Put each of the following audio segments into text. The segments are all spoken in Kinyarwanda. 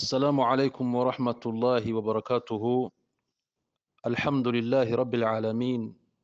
السلام عليكم ورحمة الله وبركاته. الحمد لله رب العالمين،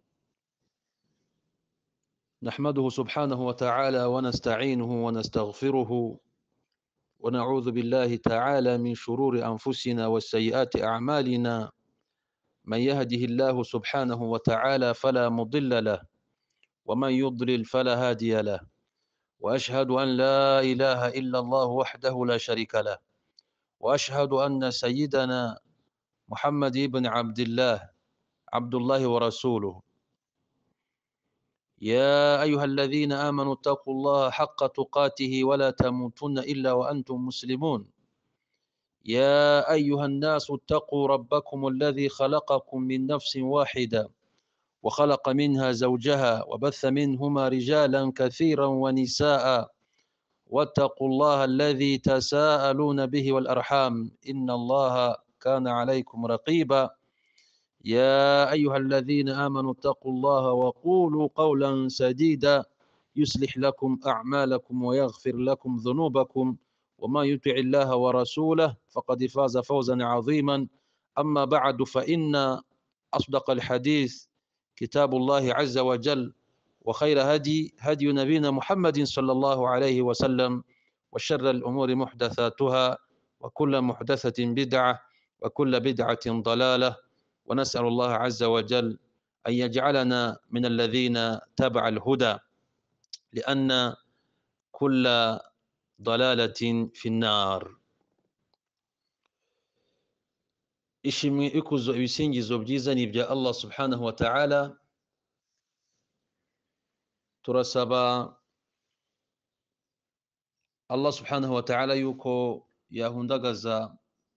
نحمده سبحانه وتعالى ونستعينه ونستغفره ونعوذ بالله تعالى من شرور أنفسنا وسيئات أعمالنا. من يهده الله سبحانه وتعالى فلا مضل له ومن يضلل فلا هادي له، وأشهد أن لا إله إلا الله وحده لا شريك له، وأشهد أن سيدنا محمد بن عبد الله ورسوله. يا أيها الذين آمنوا اتقوا الله حق تقاته ولا تموتن إلا وأنتم مسلمون. يا أيها الناس اتقوا ربكم الذي خلقكم من نفس واحدة وخلق منها زوجها وبث منهما رجالا كثيرا ونساء، واتقوا الله الذي تساءلون به والأرحام إن الله كان عليكم رقيبا. يا أيها الذين آمنوا اتقوا الله وقولوا قولا سديدا يصلح لكم أعمالكم ويغفر لكم ذنوبكم، وما يطع الله ورسوله فقد فاز فوزا عظيما. أما بعد، فإن أصدق الحديث كتاب الله عز وجل، وخير هدي نبينا محمد صلى الله عليه وسلم، وشر الأمور محدثاتها، وكل محدثة بدعة، وكل بدعة ضلالة. ونسأل الله عز وجل أن يجعلنا من الذين تبع الهدى، لأن كل ضلالة في النار. ishimwe ikuzo ibisingizo byiza ni ibya Allah subhanahu wa ta'ala. Turasaba Allah subhanahu wa ta'ala yuko yahundagaza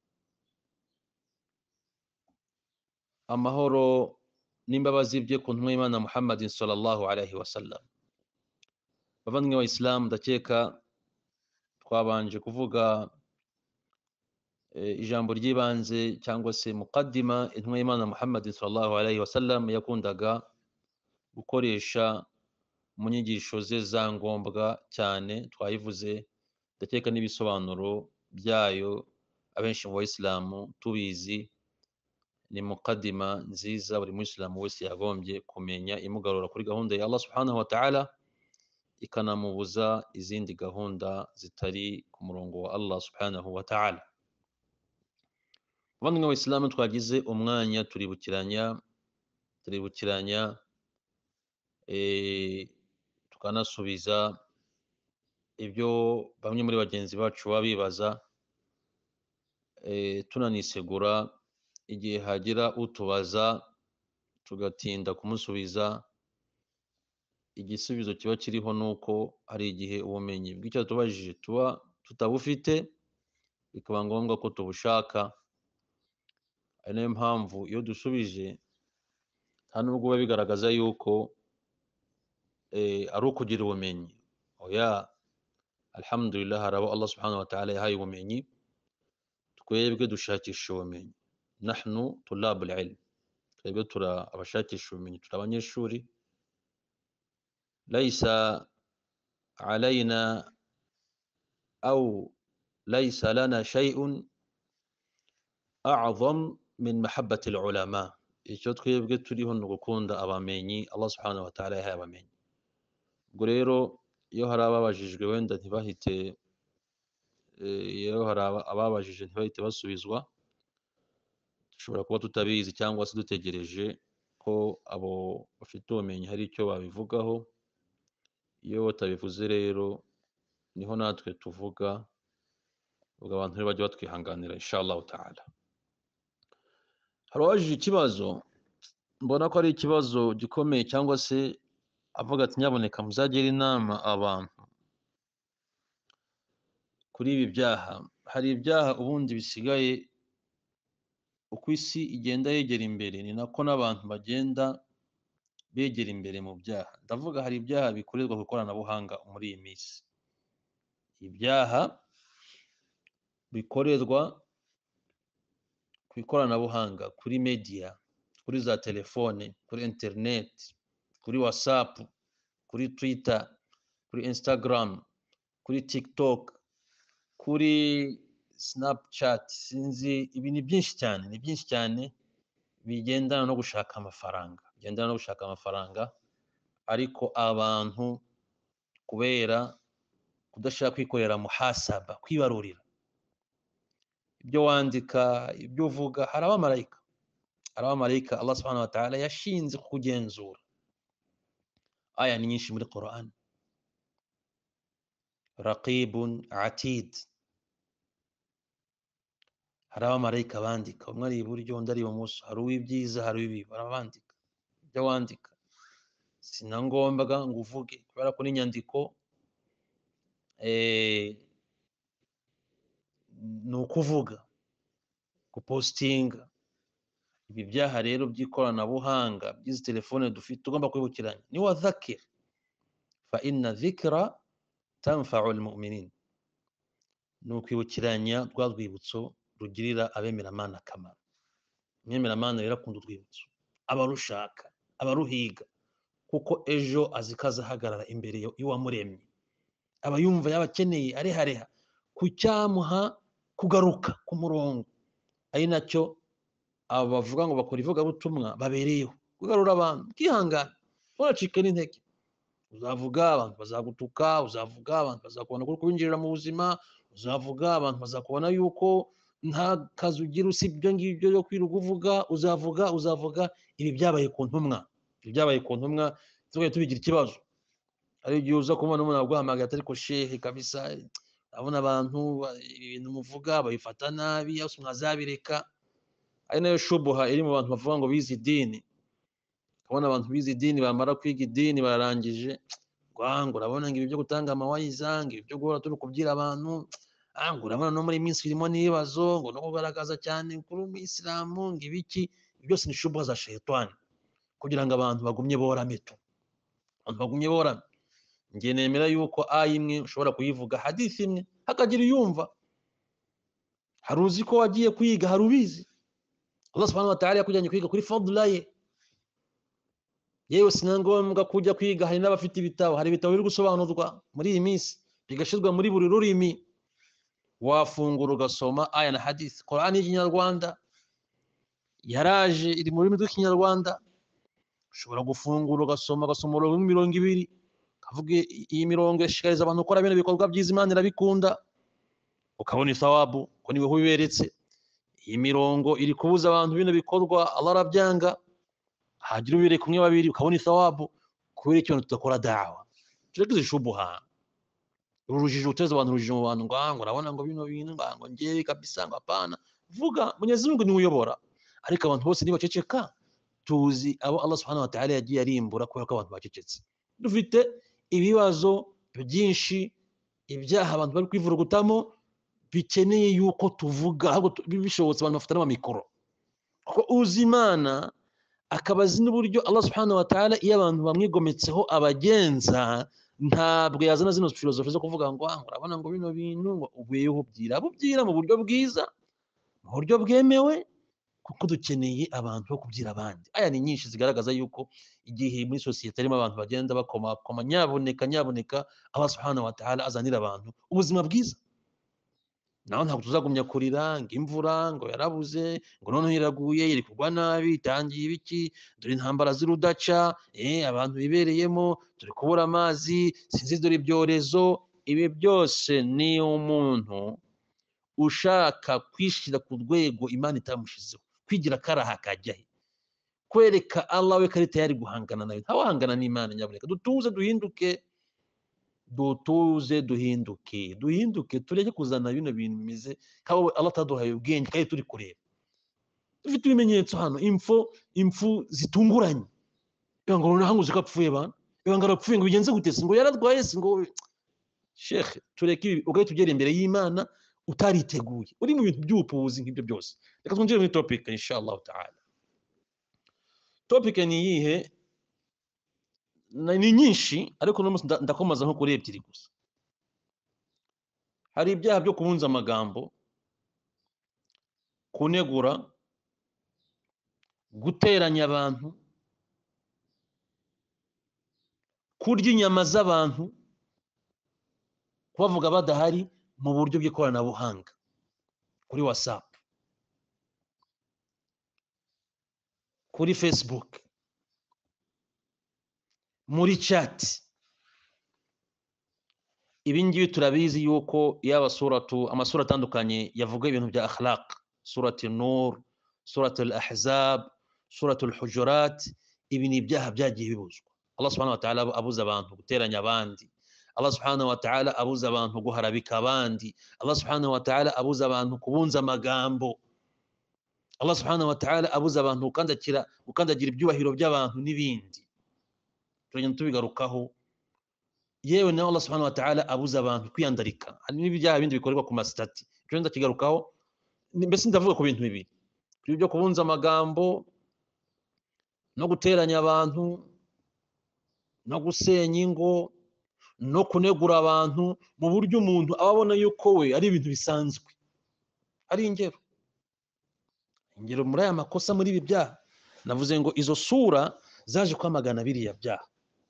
amahoro n'imbabazi bye ku ntumwa y'Imana Muhammadin sallallahu alaihi wasallam. Bavandimwe wa Islam, ndakeka twabanje kuvuga ijambo ry'ibanze cyangwa se muqaddima intumwa y'Imana Muhammadin sallallahu alaihi wasallam yakundaga gukoresha mu nyigisho ze za ngombwa cyane. Twayivuze, ndakeka n'ibisobanuro byayo abenshi mu Bayisilamu tubizi. Ni muqaddima nziza buri Muyisilamu wese yagombye kumenya, imugarura kuri gahunda ya Allah subhanahu wa ta'ala, ikanamubuza izindi gahunda zitari ku murongo wa Allah subhanahu wa ta'ala. Bavandimwe b'Abayisilamu, twagize umwanya turibukiranya tukanasubiza ibyo bamwe muri bagenzi bacu baba bibaza, tunanisegura igihe hagira utubaza tugatinda kumusubiza. Igisubizo kiba kiriho nuko hari igihe ubumenyi bw'icyo tubajije tuba tutabufite, bikaba ngombwa ko tubushaka. Ari nayo mpamvu iyo dusubije nta nubwo biba bigaragaza yuko ari ukugira ubumenyi. Oya, alhamdulillah, hari abo Allah subhanahu wa ta'ala yahaye ubumenyi, twebwe dushakisha ubumenyi. Nahnu tulabul ilm, twebwe tura abashakisha ubumenyi, turi abanyeshuri. Laysa alayna aw laysa lana shay'un a'zam min mahabbati al-ulama. Icyo twebwe turiho ni ugukunda abamenyi Allah subhanahu wa ta'ala yahaye abamenyi. Ubwo rero iyo hari ababajijwe wenda ntibahite ababajije ntibahite basubizwa, dushobora kuba tutabizi cyangwa se dutegereje ko abo bafite ubumenyi hari icyo babivugaho. Iyo batabivuze rero niho natwe tuvuga, ubwo abantu rero bajya batwihanganira inshallah ta'ala. Hari uwajije ikibazo mbona ko ari ikibazo gikomeye, cyangwa se avuga ati nyaboneka muzagire inama abantu kuri ibi byaha. Hari ibyaha ubundi bisigaye, uko isi igenda yegera imbere ni nako n'abantu bagenda begera imbere mu byaha. Ndavuga hari ibyaha bikorerwa ku ikoranabuhanga muri iyi minsi, ibyaha bikorerwa ku ikoranabuhanga, kuri media, kuri za telefone, kuri internet, kuri WhatsApp, kuri Twitter, kuri Instagram, kuri TikTok, kuri Snapchat, sinzi, ibi ni byinshi cyane bigendana no gushaka amafaranga, ariko abantu kubera kudashaka kwikorera muhasaba, kwibarurira ibyo wandika, ibyo uvuga. Hari abamarayika Allah subhanahu wa ta'ala yashinze kugenzura. Aya ni nyinshi muri Quran. Raqibun atid, hari abamarayika bandika, umwe ari iburyo undi ari ibumoso, hari uw'ibyiza hari uw'ibibi, barabandika ibyo wandika. Sina ngombwa ngo uvuge, kubera ko n'inyandiko ni ukuvuga, gupostinga. Ibi byaha rero by'ikoranabuhanga, by'izi telefone dufite, tugomba kwibukiranya. Ni wa dhakir fa inna dhikra tanfa'u almu'minin, ni ukwibukiranya rwa rwibutso rugirira abemeramana akamaro. Umwemeramana rero akunda urwibutso, abarushaka, abaruhiga, kuko ejo azikazahagarara imbere y'uwamuremye, aba yumva yabakeneye arehareha ku cyamuha kugaruka ku murongo. Ari nacyo abo bavuga ngo bakora ivugabutumwa babereyeho, kugarura abantu. Ukihangana, uracika n'intege. Uzavuga abantu bazagutuka, uzavuga abantu bazakubona kuri kubinjirira mu buzima, uzavuga abantu bazakubona yuko nta kazi ugira usibye ibyo ngibyo byo kwirirwa uvuga, uzavuga. Ibi byabaye ku ntumwa, tujye tubigira ikibazo. Ari igihe uza kubona umuntu aguhamagaye atari ko shehe kabisa, abona abantu ibintu muvuga babifata nabi, yose mwazabireka. Ari nayo shubuha iri mu bantu bavuga ngo bize idini. Kubona abantu bize idini, bamara kwiga idini bararangije, ngo urabona ngo ibi byo gutanga amawayiza, ngo ibi byo guhora turi kubwira abantu, ngo urabona no muri minsi birimo n'ibibazo, ngo no kugaragaza cyane kuri umuyisilamu, ngo ibiki. Byose ni shubuha za shayitani, kugira ngo abantu bagumye borame. Nge nemera yuko aya imwe ushobora kuyivuga, hadithi imwe hakagira uyumva. Hari uzi ko wagiye kwiga, hari ubizi. Allah subhanahu wa ta'ala yakujyanye kwiga kuri fadla ye. Yewe sinangombwa kujya kwiga, hari n'abafite ibitabo, hari ibitabo biri gusobanurwa muri iyi minsi bigashirwa muri buri rurimi. Wafungura ugasoma aya na hadith. Qur'ani y'ikinyarwanda yaraje iri mu rurimi rw'ikinyarwanda, ushobora gufungura ugasoma umurongo 200, kavuga iyi mirongo ishikariza abantu gukora bino bikorwa byiza, Imana irabikunda, ukabona ithawabu ko niwe hubiberetse. Iyi mirongo iri kubuza abantu bino bikorwa, Allah arabyanga, hagira ubire kumwe babiri, ukabona ithawabu. Kubera icyo tudakora da'wa, tureke zishubuha, urujijo uteza abantu, urujijo mu bantu, ngo urabona ngo bino bintu, ngo ngiye kabisa, ngo apana. Vuga, Mwenyezi Mungu niwe uyobora, ariko abantu bose nibaceceka. Tuzi abo Allah subhanahu wa ta'ala yagiye arimbura kubera ko abantu bacecetse. Dufite ibibazo byinshi, ibyaha abantu bari kwivurugutamo, bikeneye yuko tuvuga, ahubwo bishobotse abantu bafite n'amamikoro, kuko uzi Imana akabazi n'uburyo Allah subhanahu wa ta'ala iyo abantu bamwigometseho abagenza, ntabwo yazana zino filozofi zo kuvuga ngo urabona ngo bino bintu, ngo ubuyeho bubwira mu buryo bwiza, mu buryo bwemewe, kuko dukeneye abantu bo kubwira abandi. Aya ni nyinshi zigaragaza yuko igihe muri sosiyete harimo abantu bagenda bakomakoma, nyaboneka Allah subhanahu wa ta'ala azanira abantu ubuzima bwiza. Naho ntabwo tuzagumya kurira ngo imvura ngo yarabuze, ngo noneho iraguye, iri kugwa nabi, itangiye ibiki, dore intambara z'urudaca, abantu bibereyemo, turi kubura amazi, sinzi dore ibyorezo. Ibi byose ni umuntu ushaka kwishira ku rwego Imana itamushizeho, kwigira karaha kajyahe, kwereka Allah we kari tayari guhangana nawe. Ntawahangana n'Imana. Nyaboneka dutuze duhinduke, tureke kuzana bino bintu bimeze kabo Allah ataduhaye ubwenge kandi turi kureba. Dufite ibimenyetso hano, impfu zitunguranye, ngo noneho ngo apfuye bana, ngo arapfuye, ngo bigenze gute, ngo yaradwaye, ngo Sheikh, tureke ibi ugaye tugere imbere y'Imana utariteguye, uri mu bintu by'ubupuzi nk'ibyo byose. Reka twinjire muri topic inshallah ta'ala. Topic ni iyihe? Ni nyinshi, ariko ndakomaza nko kuri ebyiri gusa. Hari ibyaha byo kubunza amagambo, kunegura, guteranya abantu, kurya inyama z'abantu, kubavuga badahari mu buryo bw'ikoranabuhanga. kuri WhatsApp, kuri Facebook, muri chat. Ibi ngibi turabizi yuko yaba amasura atandukanye yavuga ibintu bya akhlaq, surati Nur, surati al-Ahzab, surati al-Hujurat. Ibi ni ibyaha byagiye bibuzwa. Allah subhanahu wa ta'ala abuza abantu guteranya abandi. Allah subhanahu wa ta'ala abuza abantu guharabika abandi. Allah subhanahu wa ta'ala abuza abantu kubunza amagambo. Allah subhanahu wa ta'ala abuza abantu gukandagira ibyubahiro by'abantu n'ibindi. Turagenda tubigarukaho. Yewe na Allah subhanahu wa ta'ala abuza abantu kwiyandarika. Hari n'ibyaha bindi bikorerwa ku masitati. Turagenda kigarukaho. Mbese ndavuga ku bintu bibiri. Kuri byo kubunza amagambo no guteranya abantu no gusenya ingo no kunegura abantu mu buryo umuntu ababona yuko we ari ibintu bisanzwe. Ari ingero muri aya makosa, muri ibi byaha navuze ngo izo sura zaje kwamagana biriya byaha.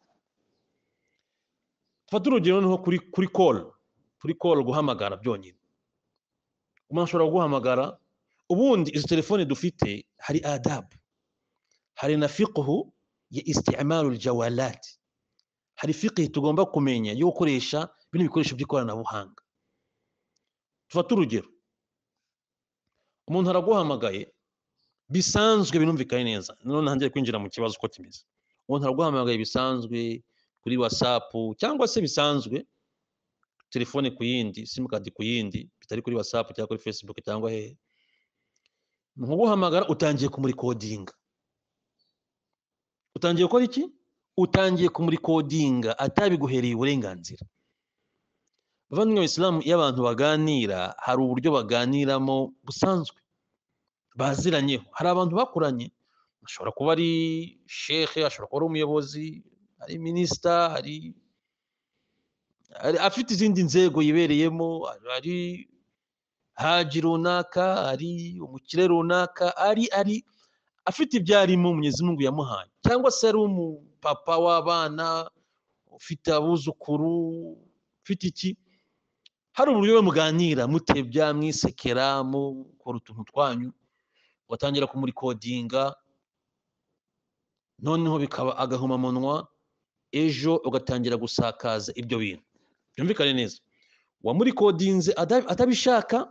Fata urugero noneho kuri call guhamagara byonyine. Umuntu ashobora guhamagara. Ubundi izo telefone dufite hari adab, hari na fiqhu ya isti'malu aljawalat. Hari fiqhi tugomba kumenya yo gukoresha bino bikoresho by'ikoranabuhanga. Fata urugero, umuntu araguhamagaye bisanzwe binumvikanye neza. None hangiye kwinjira mu kibazo uko kimeze. Umuntu araguhamagaye bisanzwe kuri WhatsApp cyangwa se bisanzwe telefone ku yindi, simukadi ku yindi, bitari kuri WhatsApp cyangwa kuri Facebook cyangwa hehe. Muguhamagara utangiye kumurikodinga. Utangiye gukora iki? Utangiye kumurikodinga atabiguhereye uburenganzira. Bavandimwe b'Islam, iyo abantu baganira hari uburyo baganiramo busanzwe baziranyeho. Hari abantu bakuranye, ashobora kuba ari sheikh, ashobora kuba ari umuyobozi, ari minisita, ari afite izindi nzego yibereyemo, ari haji runaka, ari umukire runaka, ari afite ibyarimo Mwenyezi Mungu yamuhaye, cyangwa se ari umupapa w'abana ufite abuzukuru, ufite iki. Hari uburyo muganira mutebya, mwisekera, mukora utuntu twanyu, watangira kumurikodinga, noneho bikaba agahomamunwa, ejo ugatangira gusakaza ibyo bintu. Byumvikane neza. Wamurikodinze atabishaka,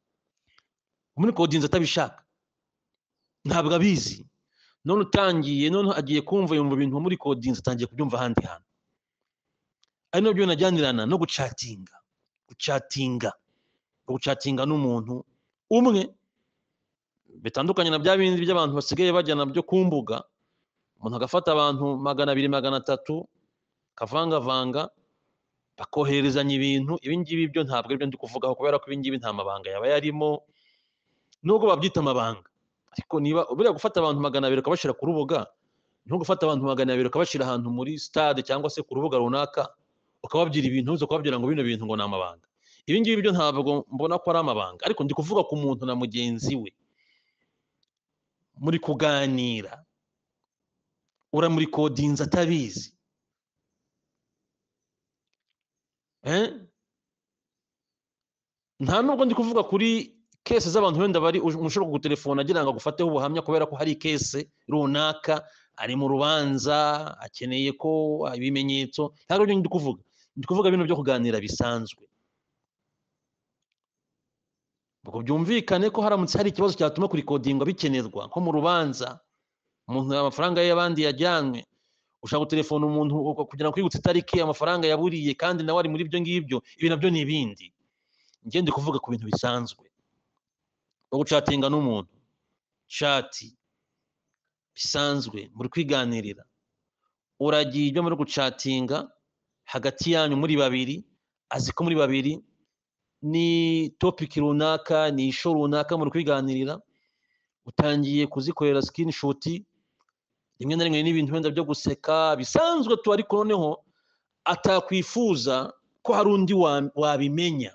ntabwo abizi. None utangiye, none agiye kumva yumva ibintu wamurikodinze, atangiye kubyumva ahandi hantu. Ari nabyo najyanirana no gucatinga n'umuntu umwe, bitandukanye na bya bindi by'abantu basigaye bajyana byo ku mbuga. Umuntu agafata abantu 200 300 kavangavanga bakoherezanya ibintu. Ibi ngibi byo ntabwo ari byo ndi kuvugaho, kubera ko ibi ngibi nta mabanga yaba yarimo, nubwo babyita amabanga. Ariko niba ubura gufata abantu 200 ukabashira ku rubuga, nko gufata abantu 200 ukabashira ahantu muri stade cyangwa se ku rubuga runaka, ukababwira ibintu uzo kubabwira ngo bino bintu ngo ni amabanga. Ibi ngibi byo ntabwo mbona ko ari amabanga, ariko ndi kuvuga ku muntu na mugenzi we muri kuganira, uramurikodinze atabizi. Nta nubwo ndi kuvuga kuri kese z'abantu wenda bari umushobora kugutelefona agira ngo agufateho ubuhamya kubera ko hari kese runaka, ari mu rubanza, akeneye ko ibimenyetso. Ntabwo byo ndi kuvuga. Ndi kuvuga ibintu byo kuganira bisanzwe. Ubwo byumvikane ko haramutse hari ikibazo cyatuma kurikodingwa bikenerwa, nko mu rubanza, umuntu amafaranga y'abandi yajyanwe, ushaka gutelefona umuntu kugira ngo kwibutsa itariki amafaranga yaburiye, kandi nawe ari muri ibyo ngibyo. Ibi nabyo ni ibindi. Njye ndi kuvuga ku bintu bisanzwe. Ugucatinga n'umuntu, chati bisanzwe, muri kwiganirira, uragiye ibyo muri gucatinga hagati yanyu muri babiri, azi ko muri babiri ni topic runaka, ni isho runaka muri kwiganirira, utangiye kuzikorera screenshot. Rimwe na rimwe n'ibintu wenda byo guseka bisanzwe tu, ariko noneho atakwifuza ko hari undi wabimenya.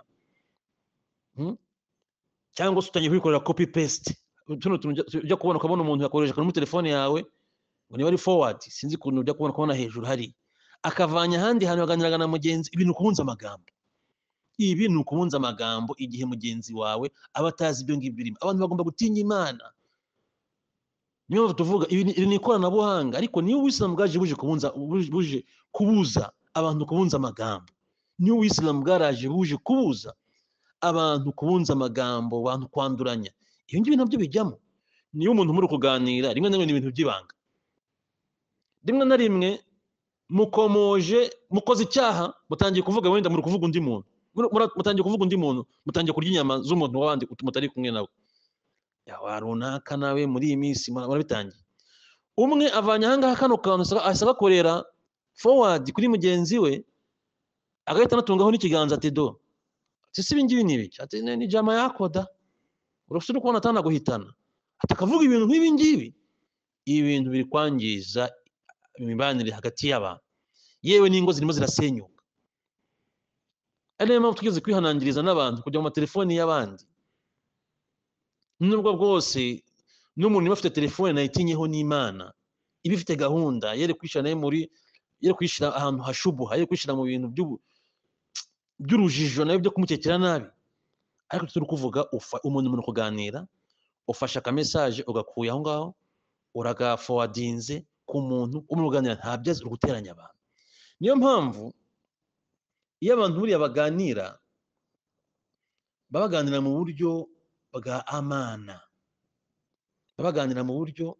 Cyangwa se utangiye kwikorera copy paste. Tuno ujya kubona ukabona umuntu yakoresha kuri telefone yawe ngo niba ari forward, sinzi kuntu ujya kubona hejuru hari akavanya handi hantu baganiraga na mugenzi ibintu kubunza amagambo. ibi ni ukubunza amagambo igihe mugenzi wawe aba atazi ibyo ngibyo birimo. Abantu bagomba gutinya Imana. Niyo tuvuga iri ni ikoranabuhanga, ariko niyo Ubuislamu bwaje buje kubuza abantu kubunza amagambo. Niyo Ubuislamu bwaraje buje kubuza abantu kubunza amagambo, abantu kwanduranya. Iyo ngibi nabyo bijyamo. Niyo umuntu muri kuganira rimwe na rimwe ibintu by'ibanga, rimwe na rimwe mukoze icyaha, mutangiye kuvuga wenda muri kuvuga undi muntu, mutangiye kuvuga undi muntu, mutangiye kurya inyama z'umuntu wabandi mutari kumwe nawe. Ya runaka nawe muri iyi minsi murabitangiye. Umwe avanye ahangaha kano kantu asaba korera forward kuri mugenzi we, agahita anatungaho n'ikiganza ati do sisi ibingibi ni ibiki, ati ni jama yakoda urusuru kubona atanaguhitana, atakavuga ibintu nk'ibi ngibi. Ibintu biri kwangiza imibanire hagati y'abantu, yewe n'ingo zirimo zirasenyuka. Ariyo mpamvu tugeze kwihanangiriza n'abantu kujya mu matelefoni y'abandi. Nubwo bwose n'umuntu niba afite telefone nayitinyeho n'Imana, iba ifite gahunda yere kwishira naye yere kwishira ahantu hashubuha, yere kwishira mu bintu by'urujijo nayo byo kumukekera nabi. Ariko turi kuvuga umuntu kuganira, ufasha ka message ugakuye aho ngaho, uraga forwardinze ku muntu umuganira, ntabyaze uguteranya abantu. Niyo mpamvu iyo abantu buriya baganira, babaganira mu buryo bwa amana, babaganira mu buryo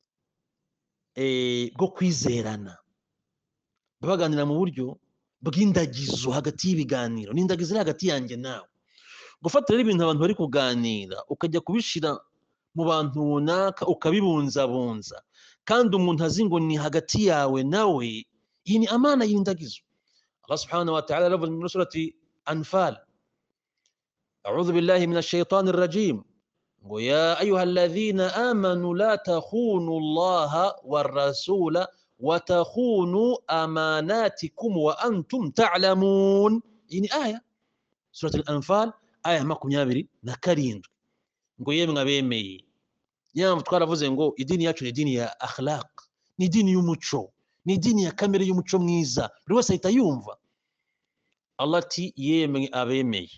bwo kwizerana, babaganira mu buryo bw'indagizo hagati y'ibiganiro. N'indagizo iri hagati yanjye nawe. Gufata rero ibintu abantu bari kuganira ukajya kubishira mu bantu runaka ukabibunzabunza, kandi umuntu azi ngo ni hagati yawe nawe, iyi ni amana y'indagizo. Allah subhanahu wa ta'ala aravuga muri surati Anfal, أعوذ بالله من الشيطان الرجيم يا أيها الذين آمنوا لا تخونوا الله والرسول وتخونوا أماناتكم وأنتم تعلمون. إني آية سورة الأنفال آية ماكم يابري نكرين يمنا بيمي يام twaravuze ngo idini yacu ni idini ya akhlaq, ni idini y'umuco, ni idini ya kamere y'umuco mwiza buri wese ahita yumva. Allah ati yemwe abemeye,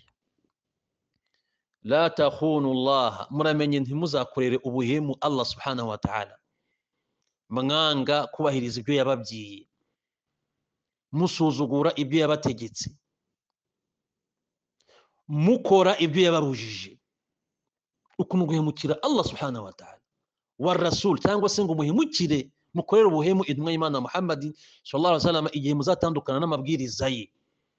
la takhunu Allah, muramenye ntimuzakorere ubuhemu Allah subhanahu wa ta'ala, mwanga kubahiriza ibyo yababwiye, musuzugura ibyo yabategetse, mukora ibyo yababujije. Ukuntu guhemukira Allah subhanahu wa ta'ala wa rasul, cyangwa se ngo muhemukire mukorere ubuhemu intumwa y'Imana Muhammad sallallahu alaihi wasallam igihe muzatandukana n'amabwiriza ye.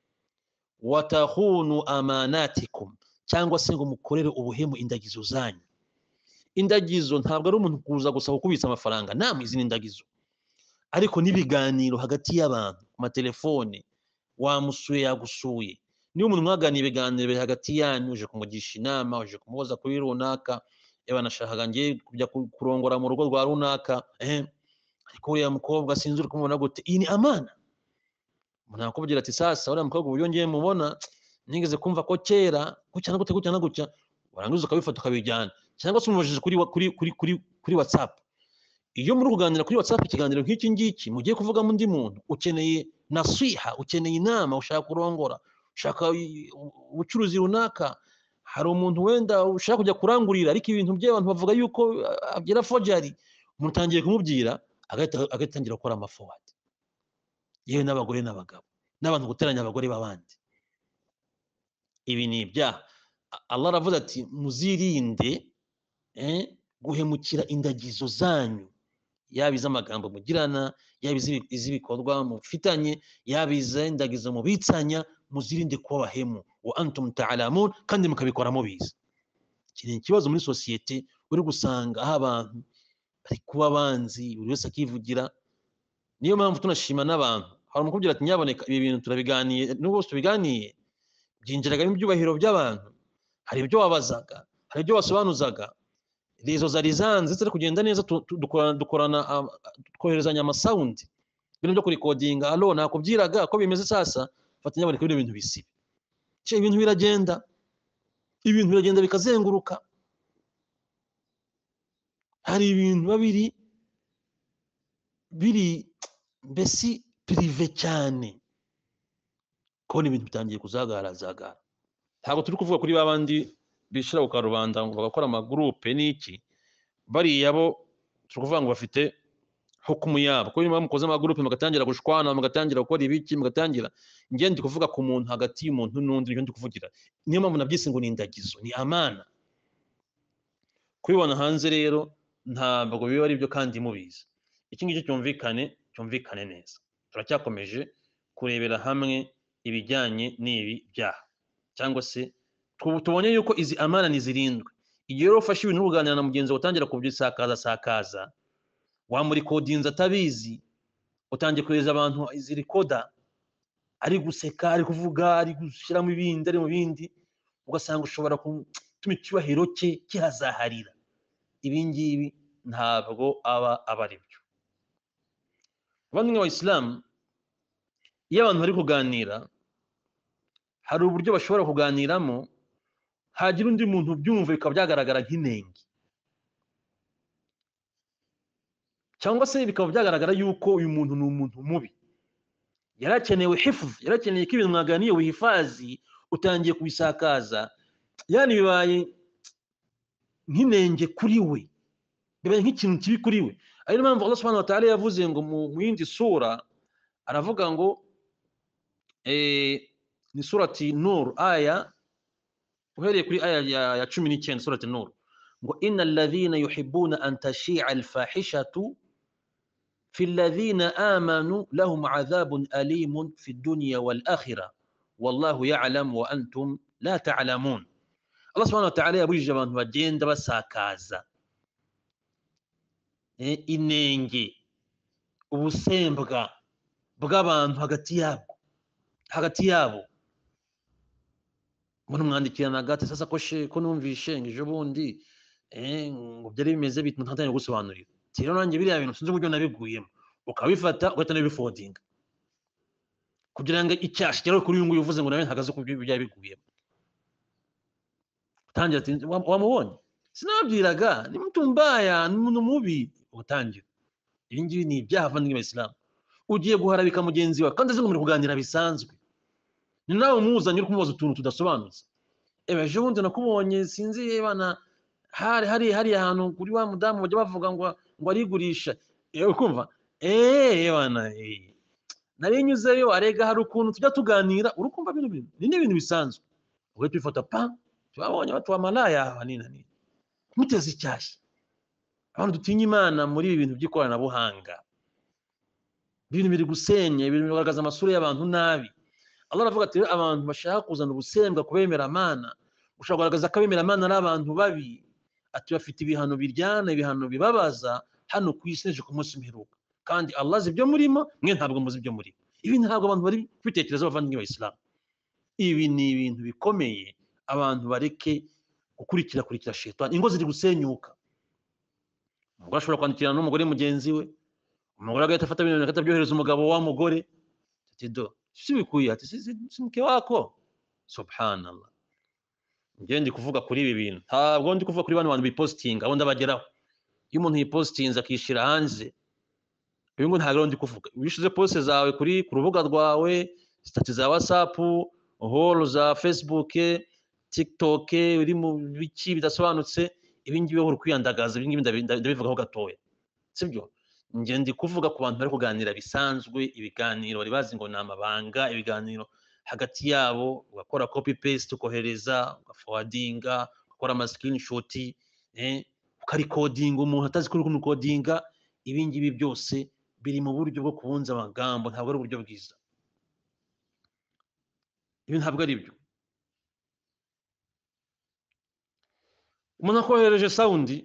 Wa takhunu amanatikum, cyangwa se ngo mukorere ubuhemu indagizo zanyu. Indagizo ntabwo ari umuntu kuza gusa kubitsa amafaranga, namwe izi indagizo, ariko n'ibiganiro hagati y'abantu ku matelefone, wamusuye yagusuye, niyo umuntu mwaganiye ibiganiro biri hagati yanyu, uje kumugisha inama, uje kumuhoza kuri runaka, eba nashakaga ngiye kujya kurongora mu rugo rwa runaka, ariko uriya mukobwa sinzi uri kumubona gute. Iyi ni amana. Umuntu akubwira ati sasa uriya mukobwa uburyo ngiye mubona nigeze kumva ko kera gutya na gutya, warangiza ukabifata ukabijyana, cyangwa se umubajije kuri WhatsApp. Iyo muri kuganira kuri WhatsApp ikiganiro nk'iki ngiki mugiye kuvuga mu ndi muntu, ukeneye nasiha, ukeneye inama, ushaka kurongora, ushaka ubucuruzi runaka, hari umuntu wenda ushaka kujya kurangurira, ariko ibintu by'abantu bavuga yuko abyera forgery, umuntu utangiye kumubwira agatangira gukora amafoward, yewe n'abagore n'abagabo n'abantu guteranya abagore b'abandi. Ibi ni ibyaha. Allah aravuze ati muzirinde guhemukira indagizo zanyu, yaba iz'amagambo mugirana, yaba iz'ibikorwa mufitanye, yaba iz'indagizo mubitsanya, muzirinde kuba bahemu. Wa antum ta'lamun, kandi mukabikora mubizi. Iki ni ikibazo muri sosiyete, uri gusanga aho abantu bari kuba banzi, buri wese akivugira. Niyo mpamvu tunashima n'abantu, hari umukubwira ati nyaboneka ibi bintu turabiganiye, n'ubwo tubiganiye byinjiraga mu byubahiro by'abantu, hari ibyo wabazaga, hari ibyo wasobanuzaga, izo zari zanze zitari kugenda neza, dukorana twoherezanya amasawundi, ibintu byo kurikodinga, alo nakubyiraga ko bimeze sasa, fata nyaboneka bino bintu bisibe. Ibintu biragenda bikazenguruka. Hari ibintu biri mbesi prive cyane, kubona ibintu bitangiye kuzagara. ntabwo turi kuvuga kuri babandi bishira ku karubanda ngo bagakora amagroupe n'iki, bariya bo turi kuvuga ngo bafite hukumu yabo, ko niba mukoze amagroupe mugatangira gushwana, mugatangira gukora ibiki, mugatangira, njye ndi kuvuga ku muntu hagati y'umuntu n'undi, nicyo ndi kuvugira. Niyo mpamvu nabyise ngo ni indagizo, ni amana. Kubibona hanze rero ntabwo biba ari byo kandi mubizi. Iki ngiki cyumvikane neza. Turacyakomeje kurebera hamwe ibijyanye n'ibi byaha, cyangwa se tubonye yuko izi amana nizirindwe. Igihe rero ufashe ibintu uganira na mugenzi utangira kubyisakaza, wamuri kodinza atabizi, utangiye kohereza abantu izi rekoda, ari guseka, ari kuvuga, ari gushyiramo ibindi, ari mu bindi, ugasanga ushobora gutuma icyubahiro cye kihazaharira. Ibi ngibi ntabwo aba ari byo. Abandi nk'Abayisilamu, iyo abantu bari kuganira, hari uburyo bashobora kuganiramo, hagira undi muntu byumva bikaba byagaragara nk'inenge, cyangwa se bikaba byagaragara yuko uyu muntu ni umuntu mubi, yarakenewe hifuz, yarakeneye ko ibintu mwaganiye wihifazi, utangiye kubisakaza, yani bibaye nk'inenge kuri we, bibaye nk'ikintu kibi kuri we. Ariyo mpamvu Allah subhanahu wa ta'ala yavuze ngo mu yindi sura, aravuga ngo ni surati Nur, aya uhereye kuri aya ya 19, surati Nur, ngo innal ladhina yuhibbuna an tashi'a al-fahishatu في الذين آمنوا لهم عذاب أليم في الدنيا والآخرة والله يعلم وأنتم لا تعلمون. الله سبحانه وتعالى yabujije abantu bagenda basakaza inenge, ubusembwa bw'abantu hagati yabo. Mbona umwandikirana gate sasa ko numvishe ejo bundi ngo byari bimeze bite, ntatanye gusobanurira. Rero nanjye biriya bintu sinzi uburyo nabiguyemo, ukabifata ugahita nabifodinga kugira ngo icyasha kigere kuri uyu nguyu uvuze ngo nawe ntagaze ku byo biguyemo. Utangira ati wamubonye, sinababwiraga ni mtu mbaya, ni umuntu mubi. Utangira ibi ngibi ni ibyaha abavandimwe b'Abayisilamu. Ugiye guharabika mugenzi wawe kandi azi ngo muri kuganira bisanzwe, ni nawe umuzanye uri kumubaza utuntu tudasobanutse. Ejo bundi nakubonye sinzi bana hari ahantu kuri wa mudamu bajya bavuga ngo arigurisha, ukumva bana nari nyuzeyo, arega hari ukuntu tujya tuganira, urukumva bintu ni n'ibintu bisanzwe, ubwo twifata tubabonye batuwa malaya banini muteze icyashya. Abantu dutinya Imana muri ibi bintu by'ikoranabuhanga, ibintu biri gusenya, ibintu bigaragaza amasura y'abantu nabi. Allah aravuga ati abantu bashaka kuzana ubusembwa kubemera Imana, ushobora kugaragaza ko abemera Imana ari abantu babi, ati bafite ibihano biryana, ibihano bibabaza hano ku isi n'ejo ku munsi w'imperuka, kandi Allah azi ibyo murimo, mwe ntabwo muzi ibyo murimo. Ibi ntabwo abantu bari kubitekereza abavandimwe b'Abayisilamu. Ibi ni ibintu bikomeye, abantu bareke gukurikira shetani. Ingo ziri gusenyuka, umugore ashobora kwandikirana n'umugore mugenzi we, umugore agahita afata ibintu agahita byohereza umugabo wa mugore, ati do sibikuye, ati si mke wako. Subhanallah. Njye ndi kuvuga kuri ibi bintu, ntabwo ndi kuvuga kuri bano bantu bipostinga abo ndabageraho. Iyo umuntu yipostinze akishira hanze, ibi ngo ntabwo ndi kuvuga. Wishize post zawe ku rubuga rwawe, stati za WhatsApp, holo za Facebook, TikTok, uri mu biki bidasobanutse, ibi ngibi uri kwiyandagaza, ibi ngibi ndabivugaho gatoya, sibyo? Njye ndi kuvuga ku bantu bari kuganira bisanzwe, ibiganiro bari bazi ngo ni amabanga, ibiganiro hagati yabo, ugakora copy paste, ukohereza, ugaforwardinga, ugakora ama screenshot, ukarikodinga umuntu atazi kuri kumukodinga. Ibi ngibi byose biri mu buryo bwo kubunza amagambo, ntabwo ari uburyo bwiza. Ibi ntabwo ari byo. Umuntu akohereje sound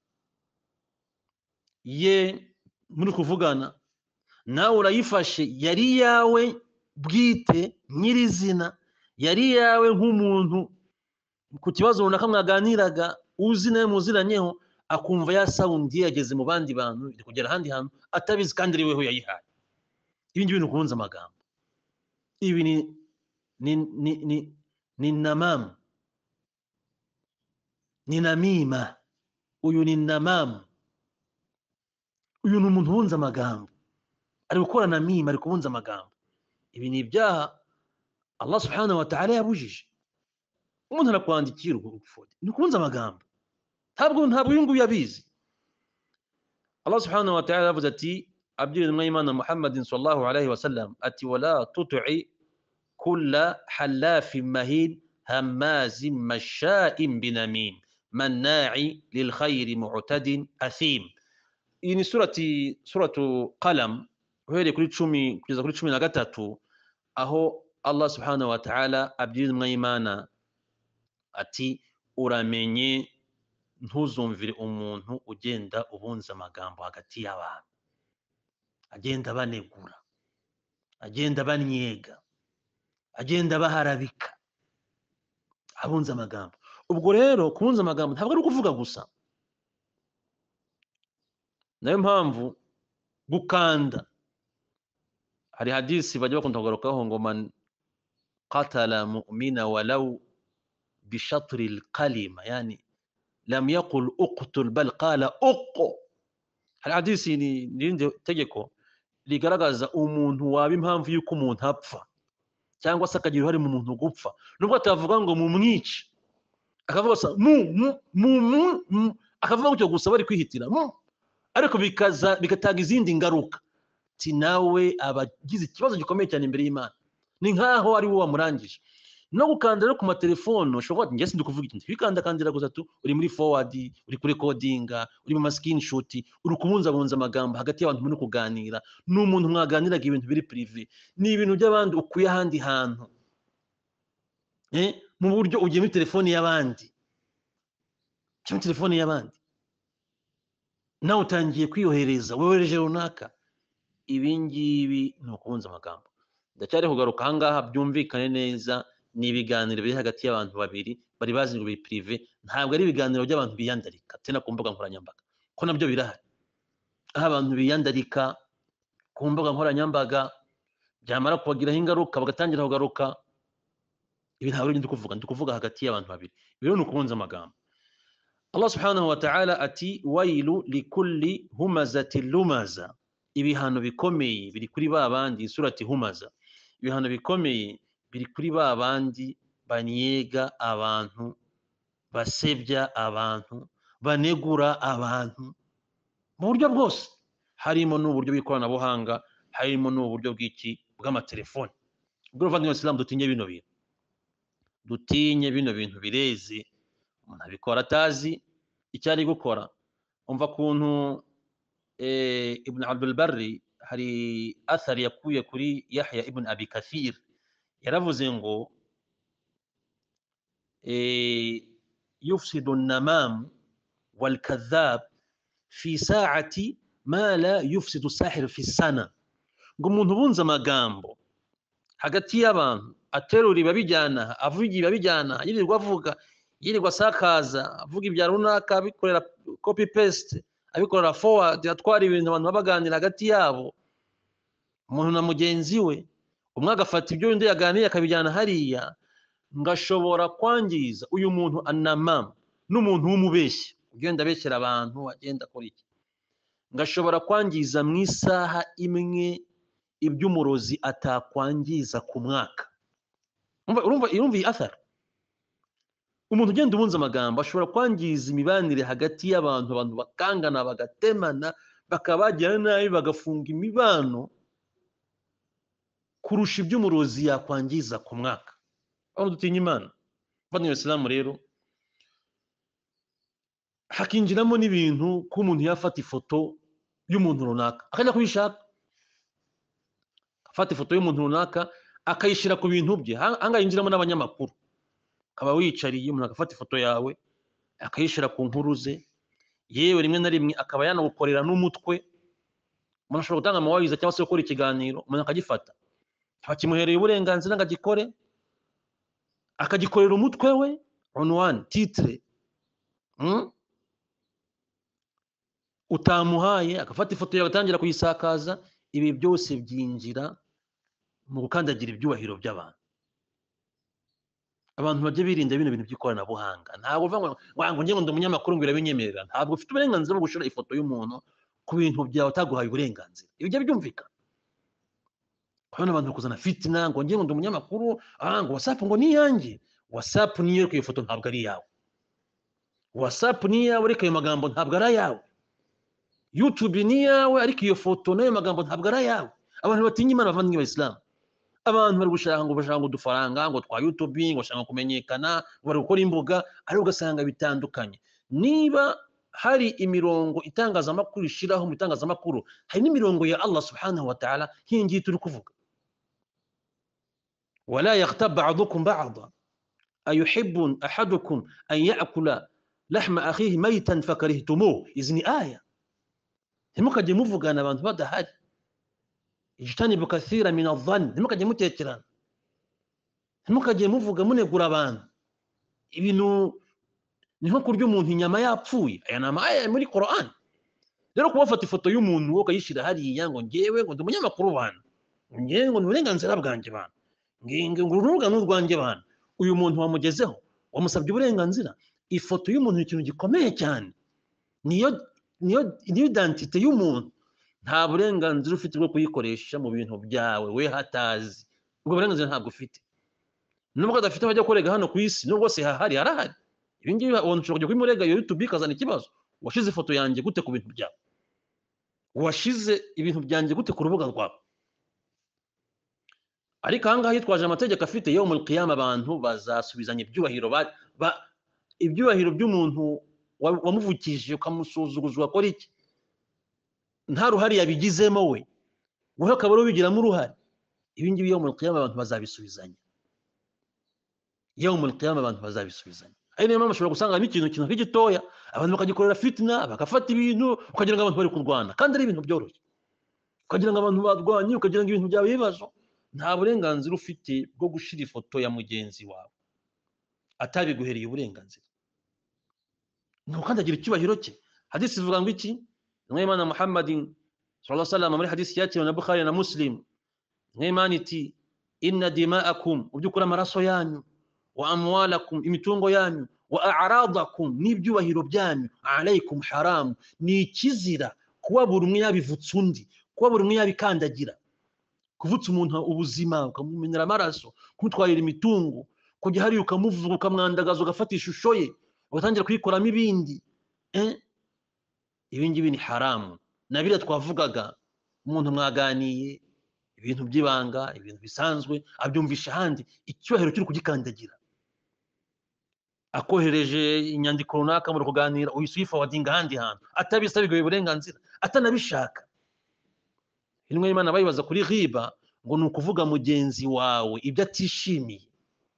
ye muri kuvugana, nawe urayifashe, yari yawe bwite nyirizina, yari yawe nk'umuntu ku kibazo runaka mwaganiraga, uzi nawe muziranyeho, akumva ya sound ye yageze mu bandi bantu, iri kugera ahandi hantu atabizi kandi ari weho yayihaye. Ibi ngibi ni ukubunza amagambo. Ibi ni namamu, ni namima. Uyu ni namamu, uyu ni umuntu ubunza amagambo, ari gukora namima, ari kubunza amagambo. Ibi ni ibyaha Allah subhanahu wa ta'ala yabujije. umuntu arakwandikira ubufode ni kunza amagambo ntabwo uyu nguyu yabizi. Allah subhanahu wa ta'ala avuze ati abwira intumwa y'Imana Muhammadin sallallahu alayhi wa sallam ati wala tutu'i kulla halafin mahin hammazin masha'in binamim manna'i lil khayri mu'tadin athim. Iyi ni suratu Qalam uhereye kuri 10 kugeza kuri 13 aho Allah subhanahu wa ta'ala abwira intumwa y'Imana ati uramenye ntuzumvire umuntu ugenda ubunza amagambo hagati y'abantu, agenda banegura, agenda banyega, agenda baharabika, abunza amagambo. Ubwo rero kubunza amagambo ntabwo ari ukuvuga gusa, nayo mpamvu gukanda. Hari hadisi bajya bakunda kugarukaho ngo man qatala mu'mina walau bishatri alkalima, yani lam yaqul uqtul bal qala uq. Hari hadisi ni nirinde tegeko rigaragaza umuntu waba impamvu yuko umuntu apfa cyangwa se akagira uruhare mu muntu gupfa, nubwo atavuga ngo mumwice, akavuga gusa akavuga gutyo gusa bari kwihitira ariko bikataga izindi ngaruka, ti nawe abagize ikibazo gikomeye cyane imbere y'Imana, ni nkaho ari wowe wamurangije. No gukanda rero ku matelefone ushobora njye sindi kuvuga ikintu bikandakandira gusa tu uri muri forward, uri kuri recordinga, uri mu screenshot, uri kubunza amagambo hagati y'abantu muri kuganira n'umuntu mwaganiraga ibintu biri privé, ni ibintu by'abandi ukuye ahandi hantu mu buryo ugiye muri telefone y'abandi cyangwa telefone y'abandi nawe utangiye kwiyohereza wohereje runaka. Ibi ngibi ni ukubunza amagambo. Ndacyari kugaruka ahangaha byumvikane neza, ni ibiganiro biri hagati y'abantu babiri bari bazi ngo biri privé, ntabwo ari ibiganiro by'abantu biyandarika tena ku mbuga nkoranyambaga, ko nabyo birahari aho abantu biyandarika ku mbuga nkoranyambaga byamara kubagiraho ingaruka bagatangira kugaruka. Ibi ntabwo ari ndi kuvuga hagati y'abantu babiri, rero ni ukubunza amagambo. Allah subhanahu wa ta'ala ati wailu likulli humazatin lumaza. Ibihano bikomeye biri kuri babandi, surati Humaza, ibihano bikomeye biri kuri babandi banyega abantu, basebya abantu, banegura abantu mu buryo bwose, harimo n'uburyo bw'ikoranabuhanga, harimo n'uburyo bw'amatelefone. Ubwo bavandimwe Islam dutinye bino bintu, dutinye bino bintu bireze. Umuntu abikora atazi icyo ari gukora. Umva kuntu Ibn Abdul Barri hari athari yakuye kuri Yahya ibn Abi Kathir, yaravuze ngo yufsidu an-namam wal kadhab fi sa'ati ma la yufsidu sahir fi sana. Ngo umuntu ubunza amagambo hagati y'abantu aterura ibabijyana, avuga ibabijyana, yirirwa avuga, yirirwa asakaza, avuga ibya runaka, abikorera copy paste, abikorera forward, atwara ibintu abantu babaganira hagati yabo, umuntu na mugenzi we, umwe agafata ibyo undi yaganiye akabijyana hariya, ngashobora kwangiza uyu muntu anamam, n'umuntu w'umubeshyi ugenda abeshyera abantu, agenda akora iki, ngashobora kwangiza mu isaha imwe iby'umurozi atakwangiza ku mwaka. Urumva iyi athar, umuntu ugenda ubunza amagambo ashobora kwangiza imibanire hagati y'abantu, abantu bakangana, bagatemana, bakabagirana nabi, bagafunga imibano kurusha iby'umurozi yakwangiza ku mwaka. Aho dutinya Imana bavandimwe Islam, rero hakinjiramo n'ibintu ko umuntu yafata ifoto y'umuntu runaka akajya kubishaka, afata ifoto y'umuntu runaka akayishyira ku bintu bye. Ahangaha yinjiramo n'abanyamakuru, akaba wicariye umuntu agafata ifoto yawe akayishyira ku nkuru ze, yewe rimwe na rimwe akaba yanagukorera n'umutwe. Umuntu ashobora gutanga amawayiza cyangwa se gukora ikiganiro, umuntu akagifata, bakimuhereye uburenganzira ngo agikore, akagikorera umutwe we, unwan, titre utamuhaye, agafata ifoto yawe atangira kuyisakaza. Ibi byose byinjira mu gukandagira ibyubahiro by'abantu. Abantu bajye birinda bino bintu by'ikoranabuhanga. Ntabwo uvuga ngo njye ngo ndi umunyamakuru ngo irabinyemerera. Ntabwo ufite uburenganzira bwo gushira ifoto y'umuntu ku bintu byawe utaguhaye uburenganzira. Ibyo byumvikana. Kubona abantu kuzana fitina ngo njye ngo ndi umunyamakuru, ngo WhatsApp ngo ni yanjye, WhatsApp niyo ariko iyo foto ntabwo ari yawe, WhatsApp ni yawe ariko ayo magambo ntabwo ari ayawe, YouTube ni yawe ariko iyo foto n'ayo magambo ntabwo ari ayawe. Abantu batinya Imana bavandimwe b'Abayisilamu, abantu bari gushaka ngo udufaranga ngo twa YouTube, ngo bashaka kumenyekana, ngo bari gukora imbuga, ariko ugasanga bitandukanye. Niba hari imirongo itangazamakuru ishiraho mu itangazamakuru, hari n'imirongo ya Allah subhanahu wa ta'ala nk'ingiyi turi kuvuga. wala yaghtab ba'dukum ba'da ayuhibbu ahadukum an ya'kula lahma akhihi maytan fakarihtumuh. Izi ni aya. Ntimukajye muvugana abantu badahari. ijtanibu kathira min adh-dhann, ntimukajye mutekerana, ntimukajye muvuga munegura abantu. Ibintu ni nko kurya umuntu inyama yapfuye. Aya ni amaya muri Qur'an. Rero kuba ufata ifoto y'umuntu wo ukayishyira hariya ngo ngewe ngo ndi umunyamakuru bantu, ngewe ngo ni uburenganzira bwanjye bantu, ngo urubuga ni urwanjye bantu, uyu muntu wamugezeho wamusabye uburenganzira. Ifoto y'umuntu ni ikintu gikomeye cyane, niyo identite y'umuntu. Nta burenganzira ufite bwo kuyikoresha mu bintu byawe we hatazi. Ubwo burenganzira ntabwo ufite. Nubwo adafite bajya kurega hano ku isi, nubwo se harahari. Ibi ngibi abantu ushobora kujya kumurega YouTube ikazana ikibazo. Washize ifoto yanjye gute ku bintu byawe? Washize ibintu byanjye gute ku rubuga rwawe? Ariko ahangaha yitwaje amategeko afite yawmul qiyama, abantu bazasubizanya ibyubahiro, ibyubahiro by'umuntu wamuvukije ukamusuzuguza ugakora iki? Nta ruhari yabigizemo we akaba ari ubigiramo uruhare. Ibi ngibi yawmul qiyama abantu bazabisubizanya, yawmul qiyama abantu bazabisubizanya. Ari niyo mpamvu ushobora gusanga n'ikintu gitoya abantu bakagikorera fitna, bagafata ibintu ukagira ngo abantu bari kurwana, kandi ari ibintu byoroshye. Ukagira ngo abantu barwanye, ukagira ngo ibintu byawe bibazo. Nta burenganzira ufite bwo gushira ifoto ya mugenzi wawe atabiguhereye uburenganzira. Ntukandagira icyubahiro cye. Hadisi ivuga ngo iki? Imana Muhammadin sallallahu alaihi wasallam muri hadisi yakiriwe na Bukhari na Muslim, Imana iti inna dima'akum, ubyukura amaraso yanyu, wa amwalakum, imitungo yanyu, wa a'radakum, n'ibyubahiro byanyu, alaykum haram, ni ikizira kuba buri umwe yabivutsa undi, kuba buri umwe yabikandagira, kuvutsa umuntu ubuzima ukamumenera amaraso, kumutwarira imitungo, kujya hariya ukamuvuga ukamwandagaza ugafata ishusho ye ugatangira kuyikoramo ibindi. Ibi ngibi ni haramu. Na biriya twavugaga, umuntu mwaganiye ibintu by'ibanga, ibintu bisanzwe, abyumvisha ahandi, icyubahiro kiri kugikandagira. Akohereje inyandiko runaka muri kuganira, uhise uyiforwardinga ahandi hantu atabisabiwe uburenganzira, atanabishaka. Intumwa y'Imana bayibaza kuri ghiba ngo ni ukuvuga mugenzi wawe ibyo atishimiye.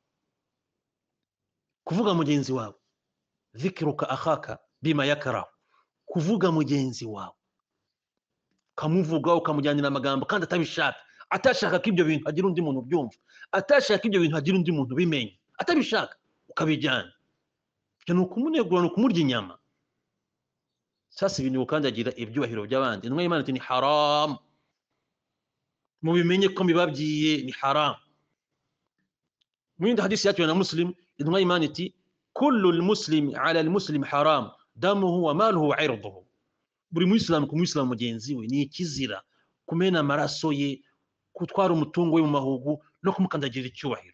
Kuvuga mugenzi wawe, dhikruka akhaka bima yakrahu, kuvuga mugenzi wawe ukamuvuga ukamujyanira amagambo kandi atabishaka, atashaka ko ibyo bintu hagira undi muntu byumva, atashaka ibyo bintu hagira undi muntu bimenye, atabishaka ukabijyana. Ibyo ni ukumunegura, ni ukumurya inyama. Sasa ibintu ukandagira ibyubahiro by'abandi, intumwa y'Imana iti ni haram, mubimenye ko mbibabwiye ni haram. Mu yindi hadisi yakiriwe na Muslim, intumwa y'Imana iti kullu al-muslim ala al-muslim haram damuhu wa maluhu wa irduhu. Buri muislamu ku muislamu mugenzi we ni ikizira kumena amaraso ye, kutwara umutungo we mu mahugu, no kumukandagira icyubahiro.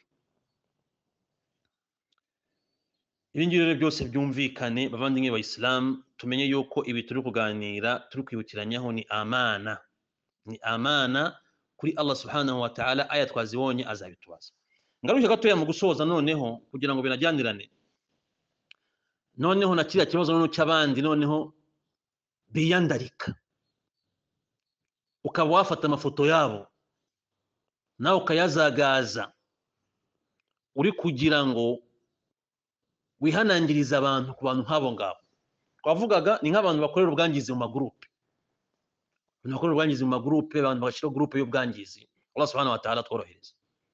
Ibi ngibi rero byose byumvikane bavandimwe b'Abayisilamu, tumenye yuko ibi turi kuganira turi kwibukiranyaho ni amana, ni amana kuri Allah subhanahu wa ta'ala. Aya twazibonye azabitubaza. Ngaruke gatoya mu gusoza noneho kugira ngo binajyanirane noneho na kiriya kibazo noneho cy'abandi noneho biyandarika, ukaba wafata amafoto yabo nawe ukayazagaza uri kugira ngo wihanangiriza abantu ku bantu nk'abo ngabo. Twavugaga ni nk'abantu bakorera ubwangizi mu magurupe, bakorera ubwangizi mu magurupe, abantu bashyira gurupe y'ubwangizi. Allah subhanahu wa ta'ala tworohereza.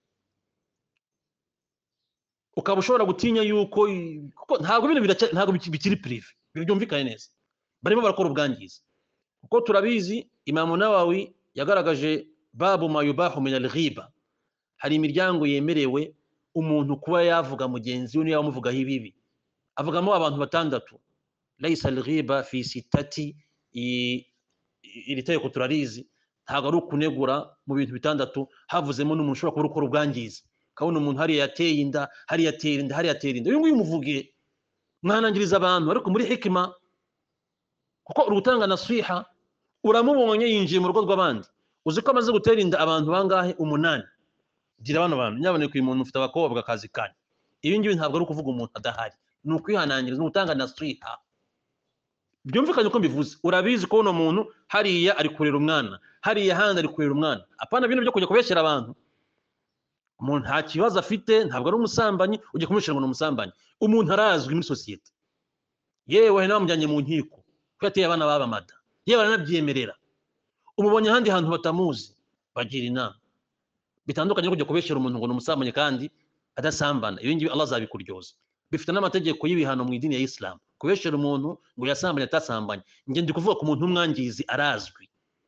Ukaba ushobora gutinya yuko ntabwo bikiri prive, byumvikane neza, barimo barakora ubwangizi. Kuko turabizi Imam Nawawi yagaragaje babu ma yubahu min al-ghiba, hari imiryango yemerewe umuntu kuba yavuga mugenzi we niyo yamuvugaho ibibi. Avugamo abantu batandatu, laysa al-ghiba fi sittati, iri tegeko turarizi, ntabwo ari ukunegura mu bintu bitandatu havuzemo n'umuntu ushobora kuba ukora ubwangizi kabona umuntu hari yateye inda hari yatera inda hari yatera inda uyu nguyu umuvuge mwanangiriza abantu ariko muri hikima kuko urutanga nasiha uramubonye yinjiye mu rugo rw'abandi uzi ko amaze gutera inda abantu bangahe 8 gira bano bantu nyaboneka uyu muntu ufite abakobwa kazi kane ibi ngibi ntabwo ari ukuvuga umuntu adahari ni ukwihanangiriza ni utanga nasiha byumvikanye uko mbivuze urabizi ko uno muntu hariya ari kurera umwana hariya handi ari kurera umwana apana bintu byo kujya kubeshyera abantu umuntu nta kibazo afite ntabwo ari umusambanyi ujye kumushyira ngo ni umusambanyi umuntu arazwi muri sosiyete yewe n'abamujyanye mu nkiko ko yateye abana b'abamada yewe baranabyemerera umubonye ahandi hantu batamuzi bagira inama bitandukanye no kujya kubeshyera umuntu ngo ni umusambanyi kandi adasambana ibi ngibi Allah azabikuryoza bifite n'amategeko y'ibihano mu idini ya Islam kubeshyera umuntu ngo yasambanye atasambanye nge ndi kuvuga ku muntu umwangizi arazwi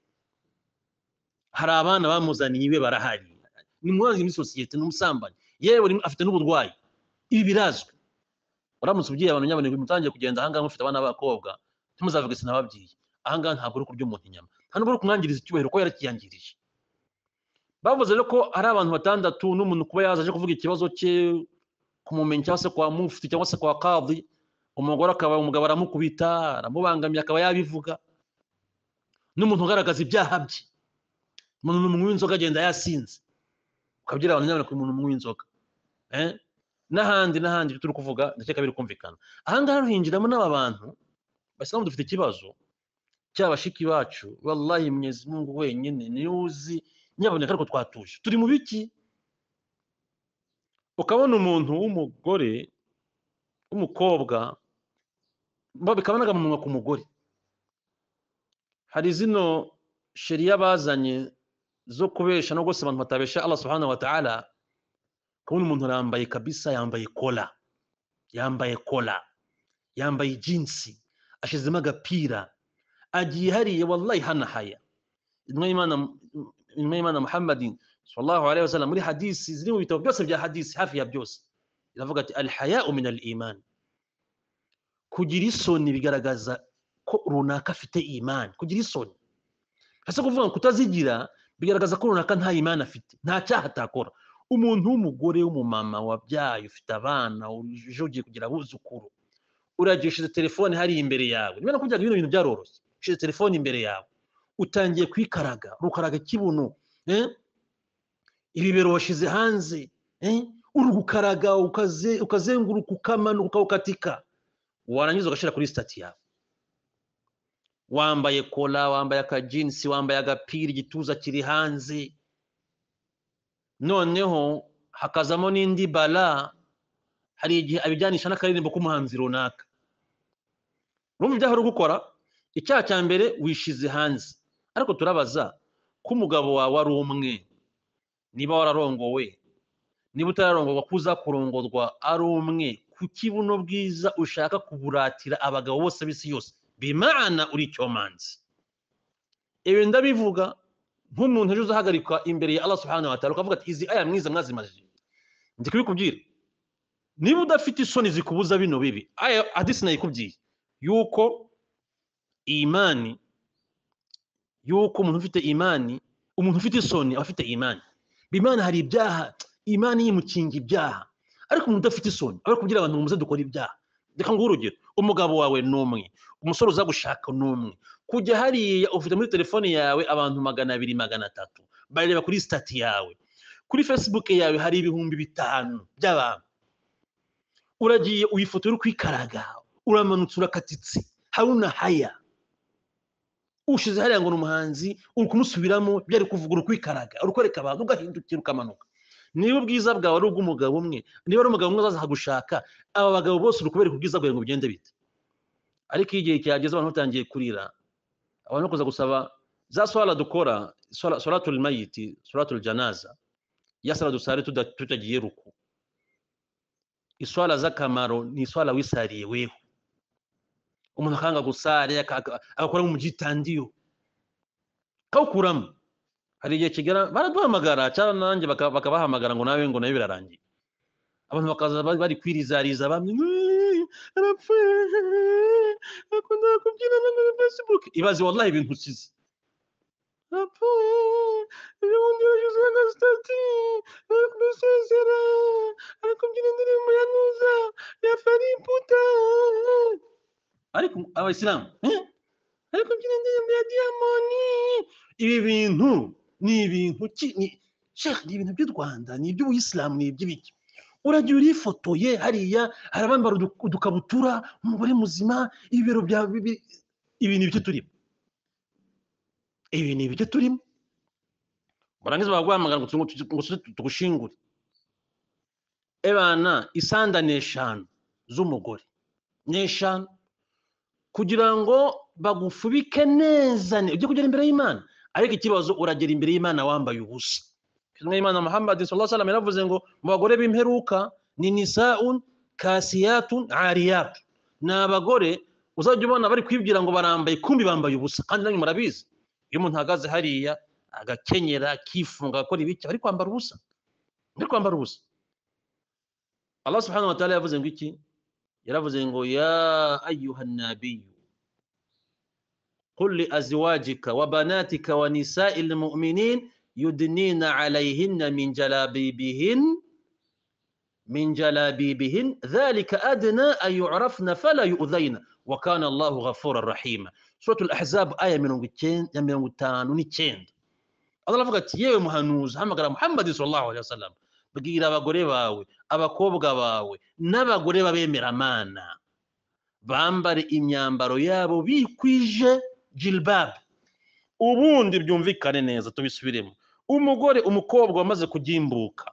hari abana bamuzaniye iwe barahari ni mwanzi muri sosiyete n'umusambanyi yewe afite n'uburwayi ibi birazwi uramutse ubyiye abantu nyabane mutangiye kugenda ahangaha mufite abana b'abakobwa ntimuzavuge sinababyiye ahangaha ntabwo uri kurya umuntu inyama nta nubwo uri kumwangiriza icyubahiro ko yarakiyangirije bavuze rero ko ari abantu batandatu n'umuntu kuba yazaje kuvuga ikibazo cye kumumenya cyangwa se kwa mufti cyangwa se kwa kadhi umugore akaba umugabo aramukubita aramubangamiye akaba yabivuga n'umuntu ugaragaza ibyaha bye umuntu n'umunywi w'inzoga agenda yasinze ukabyira abantu nyabane ku muntu n'umunywi w'inzoga n'ahandi turi kuvuga ndakeka biri kumvikana ahangaha ruhinjiramo n'aba bantu basigaye dufite ikibazo cy'abashiki bacu wallahi Mwenyezi Mungu wenyine ni uzi nyaboneka ariko twatuje turi mu biki ukabona umuntu w'umugore w'umukobwa bikabanaga mu ku mugore hari zino sheria bazanye zo kubesha no gose abantu batabesha Allah subhanahu wa ta'ala kubona umuntu arambaye kabisa yambaye kola yambaye jinsi ashizemo agapira agiye hariye wallahi hanahaya inma imana Muhammadin sallallahu alayhi wasallam muri hadisi ziri mu bitabo byose bya hadisi hafi ya byose iravuga ati al-haya'u min al-iman kugira isoni bigaragaza ko runaka afite iman kugira isoni hasa kuvuga ngo kutazigira bigaragaza ko runaka nta iman afite nta cyaha atakora umuntu w'umugore w'umumama wabyaye ufite abana ujogiye kugira abuzukuru uragishize telefone hari imbere yawe niba nakubyaga ibintu byaroroshye ushize telefone imbere yawe utangiye kwikaraga rukaraga kibuno ibibero washize hanze uri gukaraga ukazenguruka ukamanuka ukatika warangiza ugashira kuri stati yawe wambaye kola wambaye akajinsi wambaye agapira igituza kiri hanze noneho hakazamo n'indi bala hari igihe abijyanisha n'akaririmbo k'umuhanzi runaka urumva ibyaha uri gukora icyaha cya mbere wishize hanze ariko turabaza ko umugabo wawe ari umwe niba wararongowe niba utararongorwa kuza kurongorwa ari umwe ku kibuno bwiza ushaka kuburatira abagabo bose b'isi yose bimana uri cyomanzi ibi ndabivuga nk'umuntu uje uzahagarikwa imbere ya Allah subhanahu wa ta'ala ukavuga ati izi aya mwiza mwazimajije ndi kubikubwira niba udafite isoni zikubuza bino bibi aya hadisi nayikubwiye yuko imani yuko umuntu ufite imani umuntu ufite isoni afite imani bimana hari ibyaha imani yimukinga ibyaha ariko umuntu udafite isoni ari kugira abantu muze dukora ibyaha reka ngo urugero umugabo wawe numwe umusore uza gushaka numwe kujya hariya ufite muri telefone yawe abantu 200 300 bareba kuri stati yawe kuri Facebook yawe hari 5,000 by'abantu uragiye uyifoto uri kwikaraga uramanutse urakatitse haruna haya ushize hariya ngo n'umuhanzi uri kumusubiramo byari kuvuga uri kwikaraga uri kwereka abantu ugahindukira ukamanuka niba ubwiza bwawe ari ubw'umugabo umwe niba ari umugabo umwe azaza gushaka aba bagabo bose uri kubereka ubwiza bwawe ngo bigende bite ariko igihe cyageze abantu batangiye kurira abantu kuza gusaba za swala dukora salatul mayiti salatul janaza ya sala dusare tutagiye ruku iswala z'akamaro ni iswala wisariye weho umuntu akanga gusare akakora mu gitandiyo kawukuramo hari igihe kigera baraduhamagara cyane nanjye bakabahamagara ngo nawe birarangiye abantu bakaza bari kwirizariza bamwe arapfuye akunda kubyina na Facebook ibaze wallahi ibintu usize arapfuye ubundi yagize na stati kubisezera ariko abayisilamu ariko mbyina indirimbo ya Diamond, ibi bintu ni ibintu Sheikh, ni ibintu by'u Rwanda, ni iby'ubuyisilamu, ni iby'ibiki? Uragiye urifotoye hariya, hari abambara udukabutura, umugore muzima, ibibero bya ibi ni ibyo turimo, ibi ni ibyo turimo. Barangiza baguhamagara ngo tugushingure. Ebana isanda n'eshanu z'umugore, n'eshanu, kugira ngo bagufubike neza, ujye kugera imbere y'Imana. Ariko ikibazo uragera imbere y'Imana wambaye ubusa. Kimwe Imana Muhammad sallallahu alaihi wasallam yaravuze ngo mu bagore b'imperuka ni nisaun kasiyatun ariyat, n'abagore uzajya ubona bari kwibwira ngo barambaye, kumbi bambaye ubusa. Kandi nanyu murabizi, iyo umuntu ahagaze hariya agakenyera akifunga akora ibiki, bari kwambara ubusa, bari kwambara ubusa. Allah subhanahu wa ta'ala yavuze ngo iki? Yaravuze ngo ya ayyuhan nabiyyu qul li azwajika wa banatika wa nisa'il mu'minin yudnina 'alayhinna min jalabibihin dhalika adna an yu'rafna fala yu'dhayna wa kana Allahu ghafurar rahima. Suratul Ahzab aya 59. Allah avuga ati yewe muhanuzi, hamagara Muhammad sallallahu alaihi wasallam, bwira abagore bawe, abakobwa bawe n'abagore b'abemeramana bambare imyambaro yabo bikwije jilbab. Ubundi byumvikane neza, tubisubiremo. Umugore, umukobwa wamaze kugimbuka,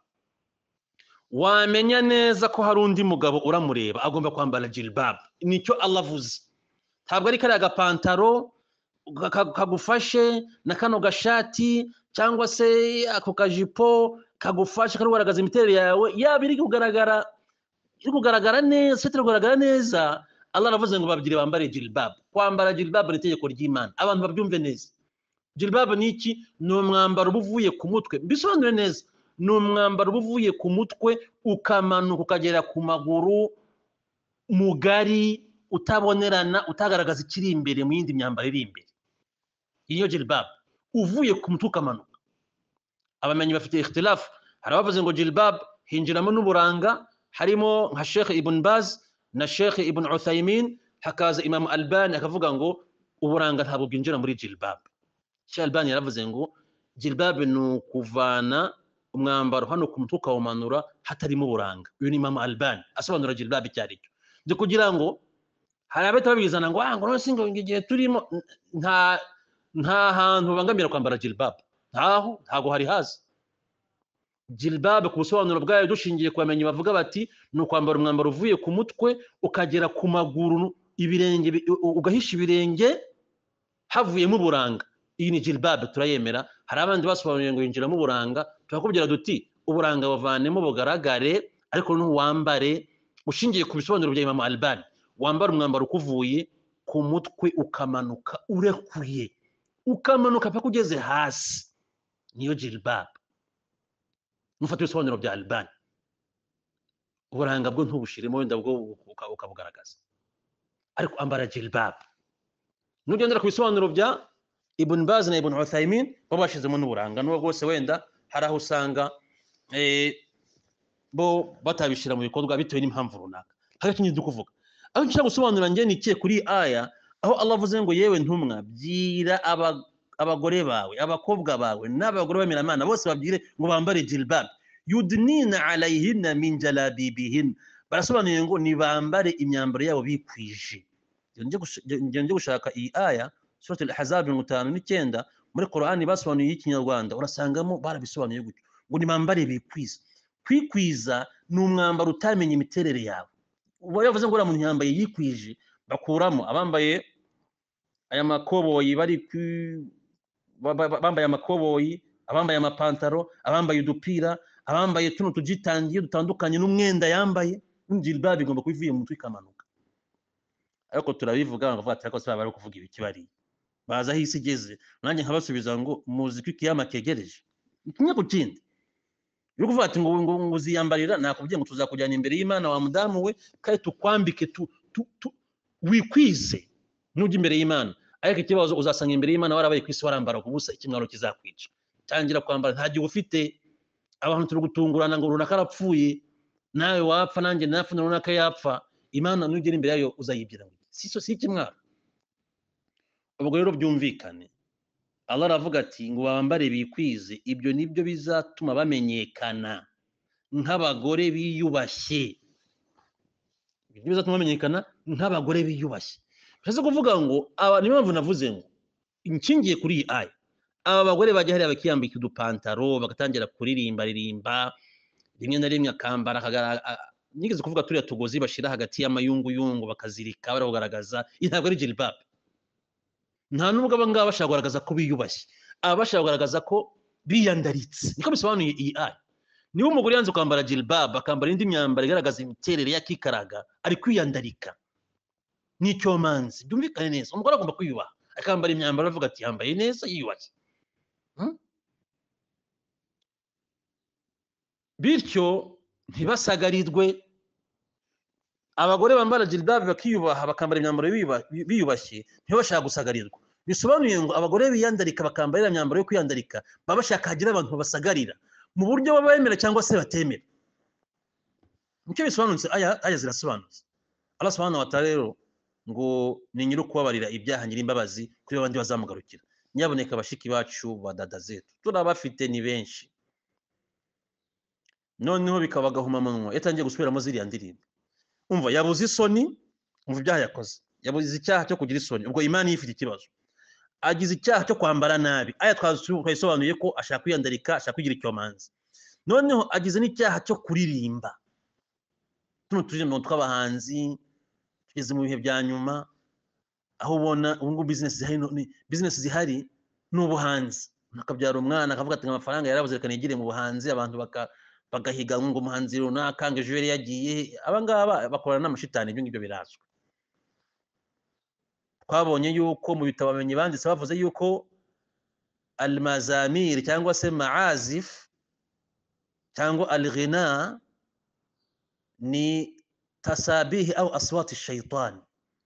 wamenya neza ko hari undi mugabo uramureba, agomba kwambara jilbab. Nicyo Allah avuze. Ntabwo ari kariya gapantaro kagufashe na kano gashati cyangwa se ako kajipo kagufashe karugaragaza imiterere yawe, yaba iri kugaragara neza, itari kugaragara neza. Allah aravuze ngo babyire bambare jilbab. Kwambara jilbab ni itegeko ry'Imana, abantu babyumve neza. Jilbab ni iki? Ni umwambaro uvuye ku mutwe. Bisobanure neza, ni umwambaro uvuye ku mutwe ukamanuka ukagera ku maguru, mugari, utabonerana, utagaragaza ikiri imbere mu yindi myambaro iri imbere. Iyo jilbab uvuye ku mutwe ukamanuka. Abamenyi bafite ikhtilaf, hari abavuze ngo jilbab hinjiramo n'uburanga, harimo nka Sheikh Ibn Baz na Sheikh Ibn Uthaymin, hakaza Imam Albani akavuga ngo uburanga ntabwo bwinjira muri jilbab. Sheikh Albani yaravuze ngo jilbab ni ukuvana umwambaro hano ku mutwe ukawumanura hatarimo uburanga. Uyu ni Imam Albani asobanura jilbab icyo ari cyo. Byo kugira ngo hari abahita babizana ngo ngo singo igihe turimo, nta hantu bangamira kwambara jilbab, ntago hari hazi. Jilbab ku busobanuro bwayo dushingiye ku bamenyi bavuga bati ni ukwambara umwambaro uvuye ku mutwe ukagera ku maguru, ibirenge, ugahisha ibirenge havuyemo uburanga. Iyi ni jilbab, turayemera. Hari abandi basobanuye ngo yinjiramo uburanga, turakubwira duti uburanga bavanemo bugaragare, ariko n'uwambare ushingiye ku bisobanuro bya Imam Albani, wambara umwambaro ukuvuye ku mutwe ukamanuka urekuye, ukamanuka paka ugeze hasi, niyo jilbab. Mufata ibisobanuro bya Albani. Uburanga bwo ntubushiremo, wenda bwo ukabugaragaza, ariko ambara jilbab. Nugendera ku bisobanuro bya Ibn Baz na Ibn Uthaymin, bo bashizemo n'uburanga, n'ubwo bwose wenda hari aho usanga bo batabishira mu bikorwa bitewe n'impamvu runaka. Hari ikintu dukuvuga, aho nshaka gusobanura nge nikiye kuri aya, aho Allah avuze ngo yewe ntumwa, byira abagore bawe, abakobwa bawe n'abagore b'abemeramana bose babyire ngo bambare jilbab. Yudnina alayhinna min jalabibihin, barasobanuye ngo ni bambare imyambaro yabo bikwije. Nje gushaka iyi aya Suratul Ahzab 59 muri Qur'ani basobanuye y'ikinyarwanda, urasangamo barabisobanuye gutyo ngo ni bambare bikwiza. Kwikwiza ni umwambaro utamenye imiterere yawe. Ubu yavuze ngo uramuntu yambaye yikwije, bakuramo abambaye aya makoboyi, bambaye amakoboyi, abambaye amapantaro, abambaye udupira, abambaye tuno tujitangiye dutandukanye n'umwenda yambaye. Jilbab igomba kubivuye mu mutwe ikamanuka. Ariko turabivuga ngo vatira ko bari kuvuga ibiki bari baza hisi igeze, nanjye nkabasubiza ngo muzi ko ikiyama kegereje. Kimwe ku kindi yo kuvuga ati ngo uziyambarira, nakubwiye ngo tuzakujyana imbere y'Imana wa mudamu we, kandi tukwambike wikwize nujya imbere y'Imana. Ariko ikibazo uzasanga imbere y'Imana warabaye kwisi warambara kubusa, ikimwaro kizakwica. Tangira kwambara, nta gihe ufite abantu turi gutungurana ngo runaka arapfuye, nawe wapfa, nanjye napfa, runaka yapfa. Imana nugera imbere yayo uzayibwira ngo si ikimwaro. Ubwo rero byumvikane, Allah aravuga ati ngo bambare bikwize, ibyo nibyo bizatuma bamenyekana nk'abagore biyubashye. Ibyo bizatuma bamenyekana nk'abagore biyubashye. Bishatse kuvuga ngo niyo mpamvu navuze ngo inshingiye kuri iyi aya, aba bagore bajya hariya bakiyambika udupantaro bagatangira kuririmba rimwe na rimwe akambara nigeze kuvuga turiya tugozi bashira hagati y'amayunguyungu bakazirika bari kugaragaza ntabwo ari jilbab. Nta nubwo aba ngaba bashaka kugaragaza ko biyubashye, aba bashaka kugaragaza ko biyandaritse. Niko bisobanuye iyi aya. Niba umugore yanze kwambara jilbab akambara indi myambaro igaragaza imiterere y'akikaraga, ari kwiyandarika n'icyomanzi. Byumvikane neza, umugore agomba kwiyubaha akambara imyambaro avuga ati yambaye neza yiyubashye. Bityo ntibasagarirwe. Abagore bambara jilbab bakiyubaha bakambara imyambaro biyubashye ntibashaka gusagarirwa. Bisobanuye ngo abagore biyandarika bakambara imyambaro yo kwiyandarika baba bashaka hagira abantu basagarira mu buryo baba bemera cyangwa se batemera. Nicyo bisobanutse aya zirasobanutse. Allah subhanahu wa ta'ala rero ngo ni nyiri kubabarira ibyaha nyiri imbabazi kuri abandi bazamugarukira. Nyaboneka bashiki bacu badada zetu turabafite ni benshi, noneho bikabagahuma munwa yatangiye gusubiramo ziriya ndirimbo. Umva yabuze isoni, umva ibyaha yakoze, yabuze icyaha cyo kugira isoni, ubwo imani yifite ikibazo. Agize icyaha cyo kwambara nabi, aya twayisobanuye ko ashaka kwiyandarika, ashaka kugira icyomanzi. Noneho agize n'icyaha cyo kuririmba. Tuno turirimbo tw'abahanzi tugeze mu bihe bya nyuma, aho ubona ubu business zihari n'ubuhanzi. Akabyara umwana akavuga ati amafaranga yarabuze reka nigire mu buhanzi, abantu bagahiga ngo umuhanzi runaka ngo ejo yari yagiye. Abangaba bakorana n'amashitani, ibyo ngibyo birazwi. Twabonye yuko mu bitabo bamenye banditse bavuze yuko al-mazamir cyangwa se ma'azif cyangwa al-ghina ni tasabihi au aswati shaitan.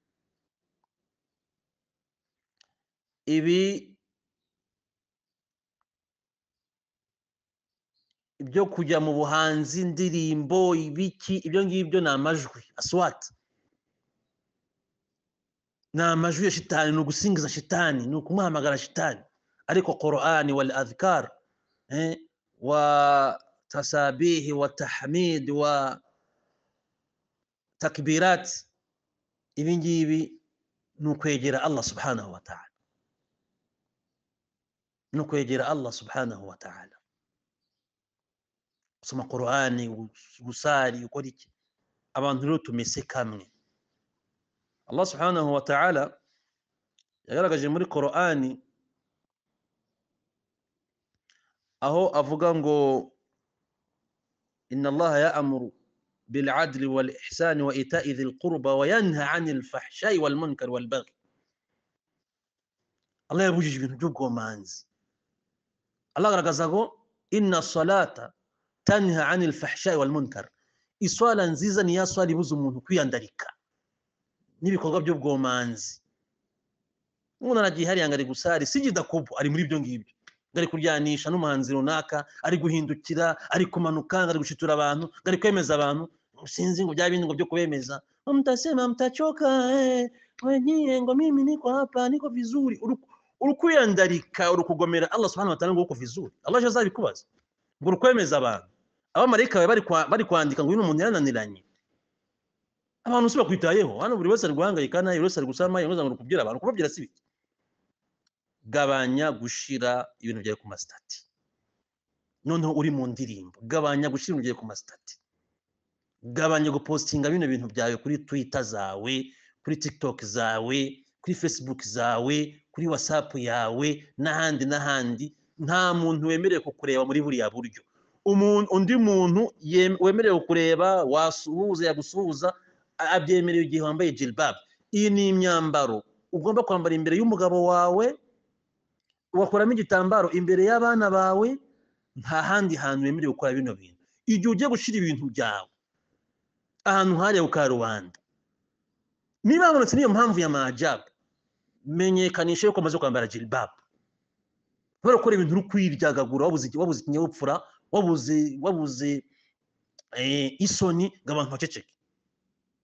Ibyo kujya mu buhanzi, indirimbo, ibiki, ibyo ngibyo ni amajwi aswati, ni amajwi ya shitani, ni ugusingiza shitani, ni ukumuhamagara shitani. Ariko Qur'ani wal adhkar wa tasabihi wa tahmid wa takbirat, ibi ngibi ni ukwegera Allah subhanahu wa ta'ala, ni ukwegera Allah subhanahu wa ta'ala. Usoma Qur'ani, gusari, ukora iki. Abantu rero tumese kamwe. Allah subhanahu wa ta'ala yagaragaje muri Qur'ani aho avuga ngo inna Allah ya'muru bil 'adli wal ihsani wa ita'i dhil qurba wa yanha 'anil fahsha'i wal munkar wal baghi. Allah yabujije ibintu by'ubwomanzi. Allah agaragaza ngo inna salata tanha 'anil fahsha'i wal munkar. Iswala nziza ni ya swala ibuza umuntu kwiyandarika n'ibikorwa by'ubwomanzi. Umuntu aragiye hariya ngari gusari sijida kubo, ari muri ibyo ngibyo, ngari kuryanisha n'umuhanzi runaka, ari guhindukira, ari kumanuka, ngari gushitura abantu, ngari kwemeza abantu. Sinzi ngo bya bindi ngo byo kubemeza, mtasema mtachoka wenyewe ngo mimi niko hapa niko vizuri. Urukwiyandarika, urukugomera Allah subhanahu wa ta'ala ngo uko vizuri. Allah azabikubaza ngo urukwemeza abantu. Abamarayika bari kwandika ngo uyu muntu yarananiranye. Abantu siba kwitayeho, hano buri wese ari guhangayika nayo, buri wese ari gusama yangoza ngo kubwira abantu, kubabwira si biki. Gabanya gushira ibintu byawe ku mastati. Noneho uri mu ndirimbo, gabanya gushira ibintu byawe ku mastati. Gabanya gupostinga bino bintu byawe kuri Twitter zawe, kuri TikTok zawe, kuri Facebook zawe, kuri WhatsApp yawe n'ahandi. Nta muntu wemerewe kukureba muri buriya buryo. Undi muntu wemerewe kukureba wasuhuza yagusuhuza abyemerewe igihe wambaye jilbab. Iyi ni imyambaro ugomba kwambara imbere y'umugabo wawe, ugakoramo igitambaro imbere y'abana bawe. Nta handi hantu wemerewe gukora bino bintu. Igihe ugiye gushira ibintu byawe ahantu hariya ku karubanda, niba habonetse niyo mpamvu ya mahajab, menyekanisha yuko amaze kwambara jilbab. Kubera gukora ibintu uri kwiryagagura, wabuze ikinyabupfura, wabuze isoni, ngo abantu baceceke.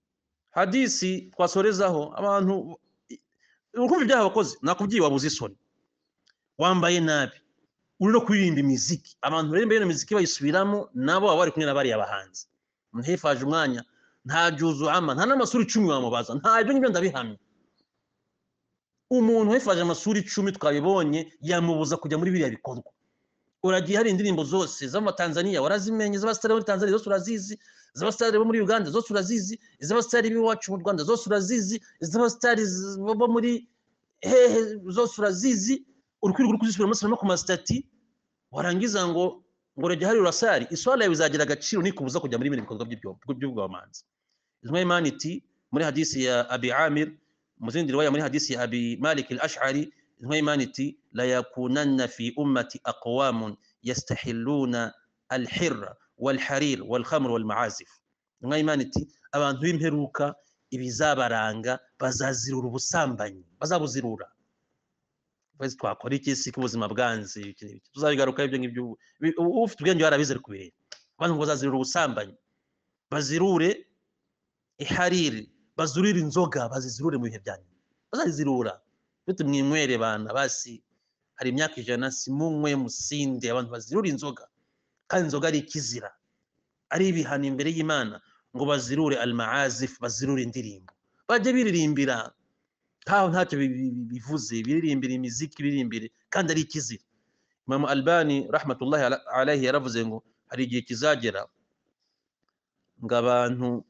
hadisi twasorezaho abantu urukumva ibyaha abakozi nakubwiye wabuze isoni wambaye nabi uri no kuririmba imiziki abantu baririmba iyo miziki bayisubiramo nabo baba bari kumwe n'abariya bahanzi umuntu yifaje umwanya nta juzu ama nta n'amasuri 10 wamubaza nta ibyo ngibyo ndabihamya umuntu wifaje amasuri 10 twabibonye yamubuza kujya muri biriya bikorwa uragiye hari indirimbo zose z'amatanzania warazimenye z'abasitari muri Tanzania zose urazizi z'abasitari bo muri Uganda zose urazizi z'abasitari b'iwacu mu Rwanda zose urazizi z'abasitari bo muri hehe zose urazizi urukwirirwa kuzisubira no ku mastati warangiza ngo rege hari urasari iswala yawe izagira agaciro nikubuza kujya muri bino bikorwa by'ubwamanzi izmay maniti muri hadisi ya Abi Amir muzindi riwaya muri hadisi ya Abi Malik al-Ash'ari izmay maniti la yakunanna fi ummati aqwamun yastahilluna al-hirra wal-harir wal-khamr wal-ma'azif izmay maniti abantu b'imperuka ibizabaranga bazazirura ubusambanyi bazabuzirura bose twakora iki si kubuzima bwanze tuzabigaruka ibyo ngibyo ufite ubwenge yarabizere kubireba abantu ngo bazazirura ubusambanyi bazirure ihariri bazurira inzoga bazizirure mu bihe byanyu bazazirura bite mwinywere bana basi hari imyaka 100 simunywe musinde abantu bazirura inzoga kandi inzoga ari ikizira ari ibihano imbere y'Imana ngo bazirure al-ma'azif bazirure indirimbo baje biririmbira ntacyo bivuze biririmbira imiziki biririmbire kandi ari ikizira Imam Albani rahmatullahi alayhi yaravuze ngo hari igihe kizagera ngo abantu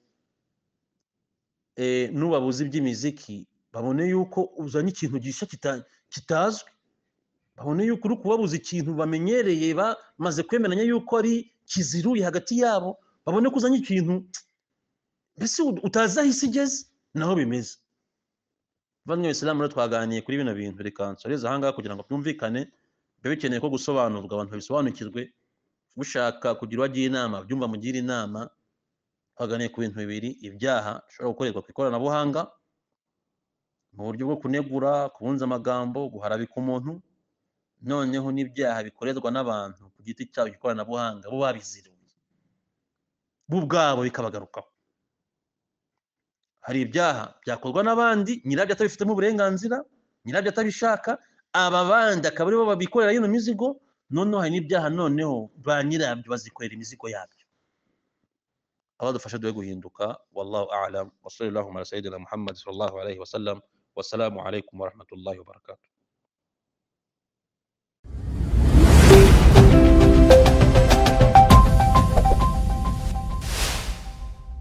nubabuze iby'imiziki babone yuko uzanye ikintu gisha kitazwi babone yuko uri kubabuza ikintu bamenyereye bamaze kwemeranya yuko ari kiziruye hagati yabo babone kuzanye ikintu mbese utazi aho isi igeze naho bimeze bamwe Islamu rero twaganiye kuri bino bintu reka nsoreza ahangaha kugira ngo byumvikane bibe bikeneye ko gusobanurwa abantu bisobanukirwe gushaka kugira wagiye inama byumva mugira inama twaganiye ku bintu bibiri ibyaha bishobora gukorerwa ku ikoranabuhanga mu buryo bwo kunegura kubunza amagambo guharabika umuntu noneho n'ibyaha bikorerwa n'abantu ku giti cyabo ikoranabuhanga bo babiziruye bo ubwabo bikabagarukaho hari ibyaha byakorwa n'abandi nyirabyo atabifitemo uburenganzira nyirabyo atabishaka aba bandi akaba aribo babikorera yino mizigo noneho hari n'ibyaha noneho ba nyirabyo bazikorera imizigo yabyo abadufasha duhe guhinduka wallahu a'lam wa sallallahu ala sayyidina Muhammad sallallahu alayhi wa sallam wassalamu alaykum wa rahmatullahi wa barakatuh